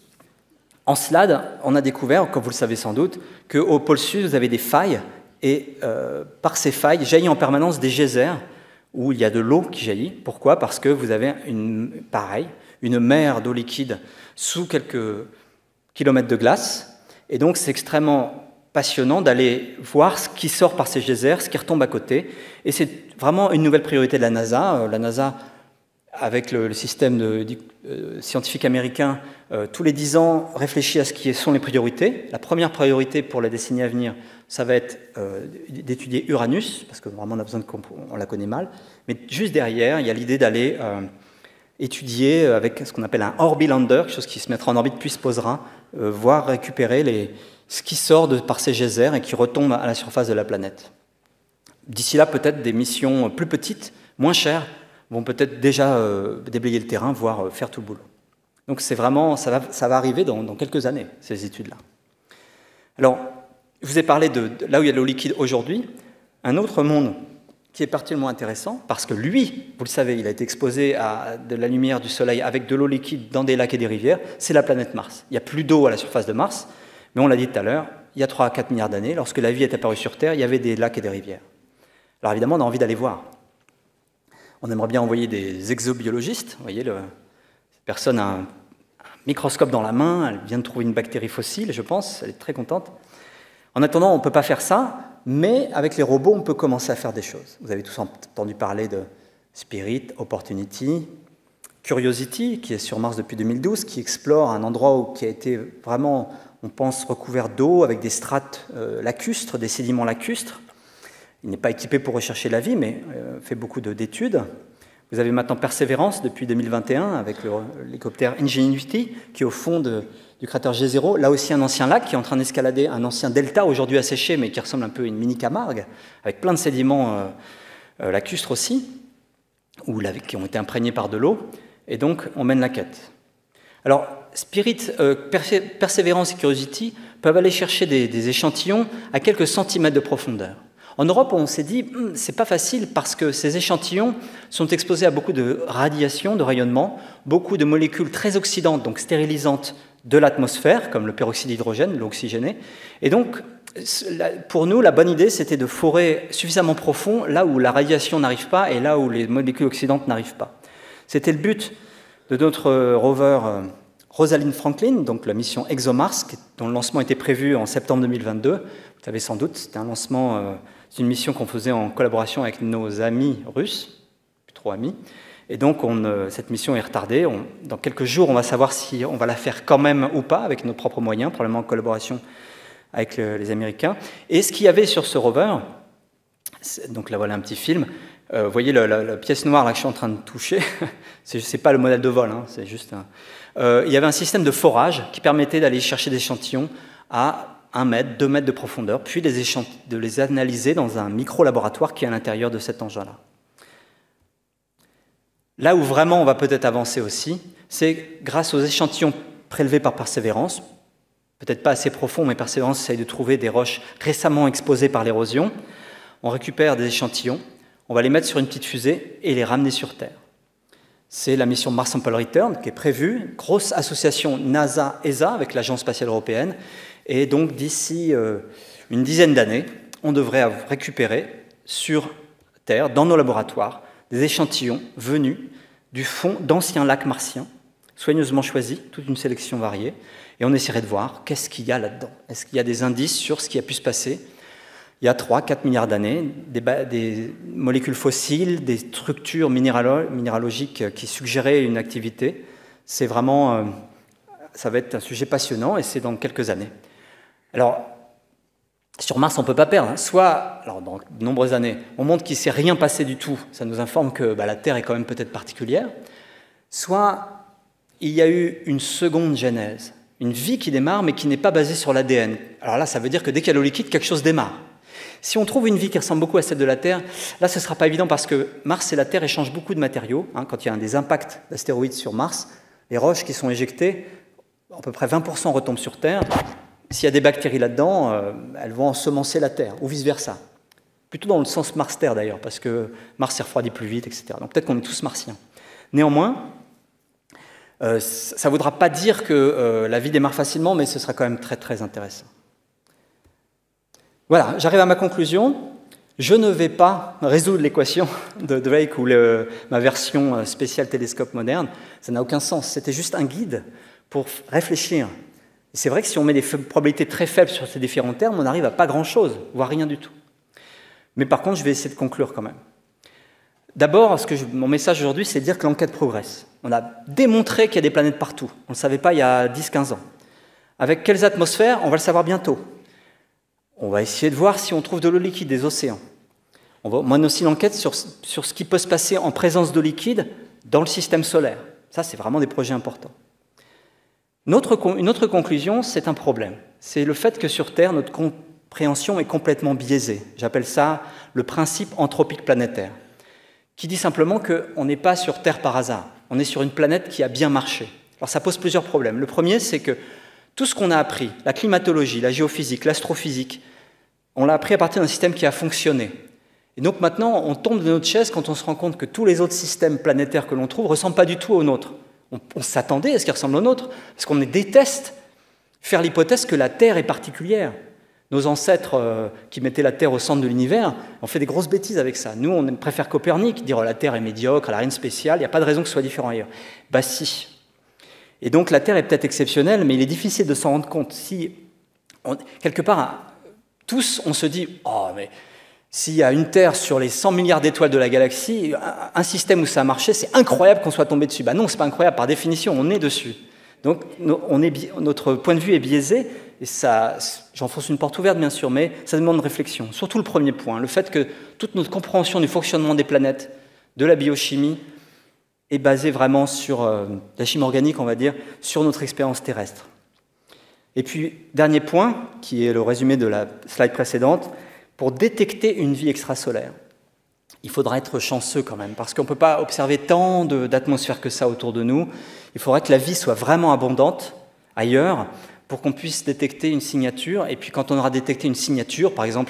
Speaker 2: Encelade, on a découvert, comme vous le savez sans doute, qu'au pôle sud, vous avez des failles, et euh, par ces failles jaillit en permanence des geysers où il y a de l'eau qui jaillit. Pourquoi? Parce que vous avez une, pareil, une mer d'eau liquide sous quelques kilomètres de glace. Et donc c'est extrêmement passionnant d'aller voir ce qui sort par ces geysers, ce qui retombe à côté. Et c'est vraiment une nouvelle priorité de la NASA. La NASA, avec le, le système de, de, euh, scientifique américain, euh, tous les dix ans réfléchit à ce qui sont les priorités. La première priorité pour la décennie à venir, ça va être euh, d'étudier Uranus, parce que vraiment on a besoin de on la connaît mal. Mais juste derrière, il y a l'idée d'aller euh, étudier avec ce qu'on appelle un Orbilander, quelque chose qui se mettra en orbite puis se posera, euh, voir récupérer les, ce qui sort de, par ces geysers et qui retombe à la surface de la planète. D'ici là, peut-être des missions plus petites, moins chères, vont peut-être déjà euh, déblayer le terrain, voire euh, faire tout le boulot. Donc c'est vraiment, ça va, ça va arriver dans, dans quelques années, ces études-là. Alors, je vous ai parlé de, de là où il y a de l'eau liquide aujourd'hui. Un autre monde qui est particulièrement intéressant, parce que lui, vous le savez, il a été exposé à de la lumière du soleil avec de l'eau liquide dans des lacs et des rivières, c'est la planète Mars. Il n'y a plus d'eau à la surface de Mars, mais on l'a dit tout à l'heure, il y a trois à quatre milliards d'années, lorsque la vie est apparue sur Terre, il y avait des lacs et des rivières. Alors évidemment, on a envie d'aller voir. On aimerait bien envoyer des exobiologistes. Vous voyez, le, cette personne a un, un microscope dans la main, elle vient de trouver une bactérie fossile, je pense, elle est très contente. En attendant, on ne peut pas faire ça, mais avec les robots, on peut commencer à faire des choses. Vous avez tous entendu parler de Spirit, Opportunity, Curiosity, qui est sur Mars depuis deux mille douze, qui explore un endroit où, qui a été vraiment, on pense, recouvert d'eau avec des strates euh, lacustres, des sédiments lacustres. Il n'est pas équipé pour rechercher la vie, mais euh, fait beaucoup d'études. Vous avez maintenant Perseverance depuis deux mille vingt et un avec l'hélicoptère Ingenuity qui est au fond de, du cratère G zéro. Là aussi un ancien lac qui est en train d'escalader un ancien delta aujourd'hui asséché, mais qui ressemble un peu à une mini Camargue, avec plein de sédiments euh, euh, lacustres aussi, ou qui ont été imprégnés par de l'eau. Et donc on mène la quête. Alors Spirit, euh, Perseverance et Curiosity peuvent aller chercher des, des échantillons à quelques centimètres de profondeur. En Europe, on s'est dit, hm, c'est pas facile parce que ces échantillons sont exposés à beaucoup de radiation, de rayonnement, beaucoup de molécules très oxydantes, donc stérilisantes de l'atmosphère, comme le peroxyde d'hydrogène, l'oxygéné. Et donc, pour nous, la bonne idée, c'était de forer suffisamment profond là où la radiation n'arrive pas et là où les molécules oxydantes n'arrivent pas. C'était le but de notre rover Rosalind Franklin, donc la mission ExoMars, dont le lancement était prévu en septembre deux mille vingt-deux. Vous savez sans doute, c'était un lancement, euh, une mission qu'on faisait en collaboration avec nos amis russes, plus trop amis. Et donc, on, euh, cette mission est retardée. On, dans quelques jours, on va savoir si on va la faire quand même ou pas, avec nos propres moyens, probablement en collaboration avec le, les Américains. Et ce qu'il y avait sur ce rover, donc là voilà un petit film, euh, vous voyez la, la, la pièce noire là, que je suis en train de toucher, ce n'est pas le modèle de vol, hein, c'est juste un... Euh, il y avait un système de forage qui permettait d'aller chercher des échantillons à un mètre, deux mètres de profondeur, puis les de les analyser dans un micro-laboratoire qui est à l'intérieur de cet engin-là. Là où vraiment on va peut-être avancer aussi, c'est grâce aux échantillons prélevés par Persévérance, peut-être pas assez profonds, mais Persévérance essaye de trouver des roches récemment exposées par l'érosion. On récupère des échantillons, on va les mettre sur une petite fusée et les ramener sur Terre. C'est la mission Mars Sample Return qui est prévue, grosse association NASA E S A avec l'Agence spatiale européenne. Et donc d'ici euh, une dizaine d'années, on devrait récupérer sur Terre, dans nos laboratoires, des échantillons venus du fond d'anciens lacs martiens, soigneusement choisis, toute une sélection variée. Et on essaierait de voir qu'est-ce qu'il y a là-dedans. Est-ce qu'il y a des indices sur ce qui a pu se passer il y a trois à quatre milliards d'années, des, des molécules fossiles, des structures minéralo minéralogiques qui suggéraient une activité. C'est vraiment, euh, ça va être un sujet passionnant et c'est dans quelques années. Alors, sur Mars, on ne peut pas perdre. Hein. Soit, alors dans de nombreuses années, on montre qu'il ne s'est rien passé du tout. Ça nous informe que bah, la Terre est quand même peut-être particulière. Soit, il y a eu une seconde genèse, une vie qui démarre mais qui n'est pas basée sur l'A D N. Alors là, ça veut dire que dès qu'il y a l'eau liquide, quelque chose démarre. Si on trouve une vie qui ressemble beaucoup à celle de la Terre, là, ce ne sera pas évident parce que Mars et la Terre échangent beaucoup de matériaux. Hein, quand il y a un des impacts d'astéroïdes sur Mars, les roches qui sont éjectées, à peu près vingt pour cent retombent sur Terre. S'il y a des bactéries là-dedans, euh, elles vont ensemencer la Terre, ou vice-versa. Plutôt dans le sens Mars-Terre d'ailleurs, parce que Mars s'est refroidi plus vite, et cetera. Donc peut-être qu'on est tous martiens. Néanmoins, euh, ça ne voudra pas dire que euh, la vie démarre facilement, mais ce sera quand même très très intéressant. Voilà, j'arrive à ma conclusion. Je ne vais pas résoudre l'équation de Drake ou le, ma version spéciale télescope moderne. Ça n'a aucun sens. C'était juste un guide pour réfléchir. C'est vrai que si on met des probabilités très faibles sur ces différents termes, on n'arrive à pas grand-chose, voire rien du tout. Mais par contre, je vais essayer de conclure quand même. D'abord, ce que je, mon message aujourd'hui, c'est de dire que l'enquête progresse. On a démontré qu'il y a des planètes partout. On ne le savait pas il y a dix quinze ans. Avec quelles atmosphères? On va le savoir bientôt. On va essayer de voir si on trouve de l'eau liquide, des océans. On va mener aussi l'enquête sur, sur ce qui peut se passer en présence d'eau liquide dans le système solaire. Ça, c'est vraiment des projets importants. Notre, une autre conclusion, c'est un problème. C'est le fait que sur Terre, notre compréhension est complètement biaisée. J'appelle ça le principe anthropique planétaire, qui dit simplement qu'on n'est pas sur Terre par hasard. On est sur une planète qui a bien marché. Alors ça pose plusieurs problèmes. Le premier, c'est que tout ce qu'on a appris, la climatologie, la géophysique, l'astrophysique, on l'a appris à partir d'un système qui a fonctionné. Et donc maintenant, on tombe de notre chaise quand on se rend compte que tous les autres systèmes planétaires que l'on trouve ne ressemblent pas du tout aux nôtres. On, on s'attendait à ce qu'ils ressemblent aux nôtres, parce qu'on déteste faire l'hypothèse que la Terre est particulière. Nos ancêtres euh, qui mettaient la Terre au centre de l'univers ont fait des grosses bêtises avec ça. Nous, on préfère Copernic, dire oh, la Terre est médiocre, elle n'a rien de spécial, il n'y a pas de raison que ce soit différent ailleurs. Bah si. Et donc la Terre est peut-être exceptionnelle, mais il est difficile de s'en rendre compte. Si, on, quelque part, tous, on se dit « Oh, mais s'il y a une Terre sur les cent milliards d'étoiles de la galaxie, un, un système où ça a marché, c'est incroyable qu'on soit tombé dessus. » Ben non, ce n'est pas incroyable, par définition, on est dessus. Donc on est, notre point de vue est biaisé, et ça, j'enfonce une porte ouverte bien sûr, mais ça demande réflexion. Surtout le premier point, le fait que toute notre compréhension du fonctionnement des planètes, de la biochimie, est basée vraiment sur euh, la chimie organique, on va dire, sur notre expérience terrestre. Et puis, dernier point, qui est le résumé de la slide précédente, pour détecter une vie extrasolaire, il faudra être chanceux quand même, parce qu'on ne peut pas observer tant d'atmosphère que ça autour de nous. Il faudra que la vie soit vraiment abondante ailleurs pour qu'on puisse détecter une signature. Et puis quand on aura détecté une signature, par exemple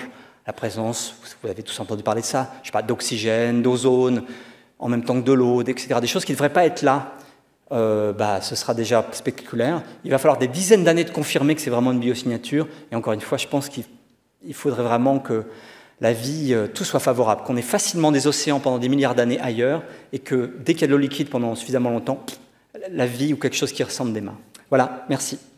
Speaker 2: la présence, vous avez tous entendu parler de ça, je sais pas, d'oxygène, d'ozone, en même temps que de l'eau, et cetera. Des choses qui ne devraient pas être là, euh, bah, ce sera déjà spectaculaire. Il va falloir des dizaines d'années de confirmer que c'est vraiment une biosignature. Et encore une fois, je pense qu'il faudrait vraiment que la vie, euh, tout soit favorable, qu'on ait facilement des océans pendant des milliards d'années ailleurs, et que dès qu'il y a de l'eau liquide pendant suffisamment longtemps, la vie ou quelque chose qui ressemble démarre. Voilà, merci.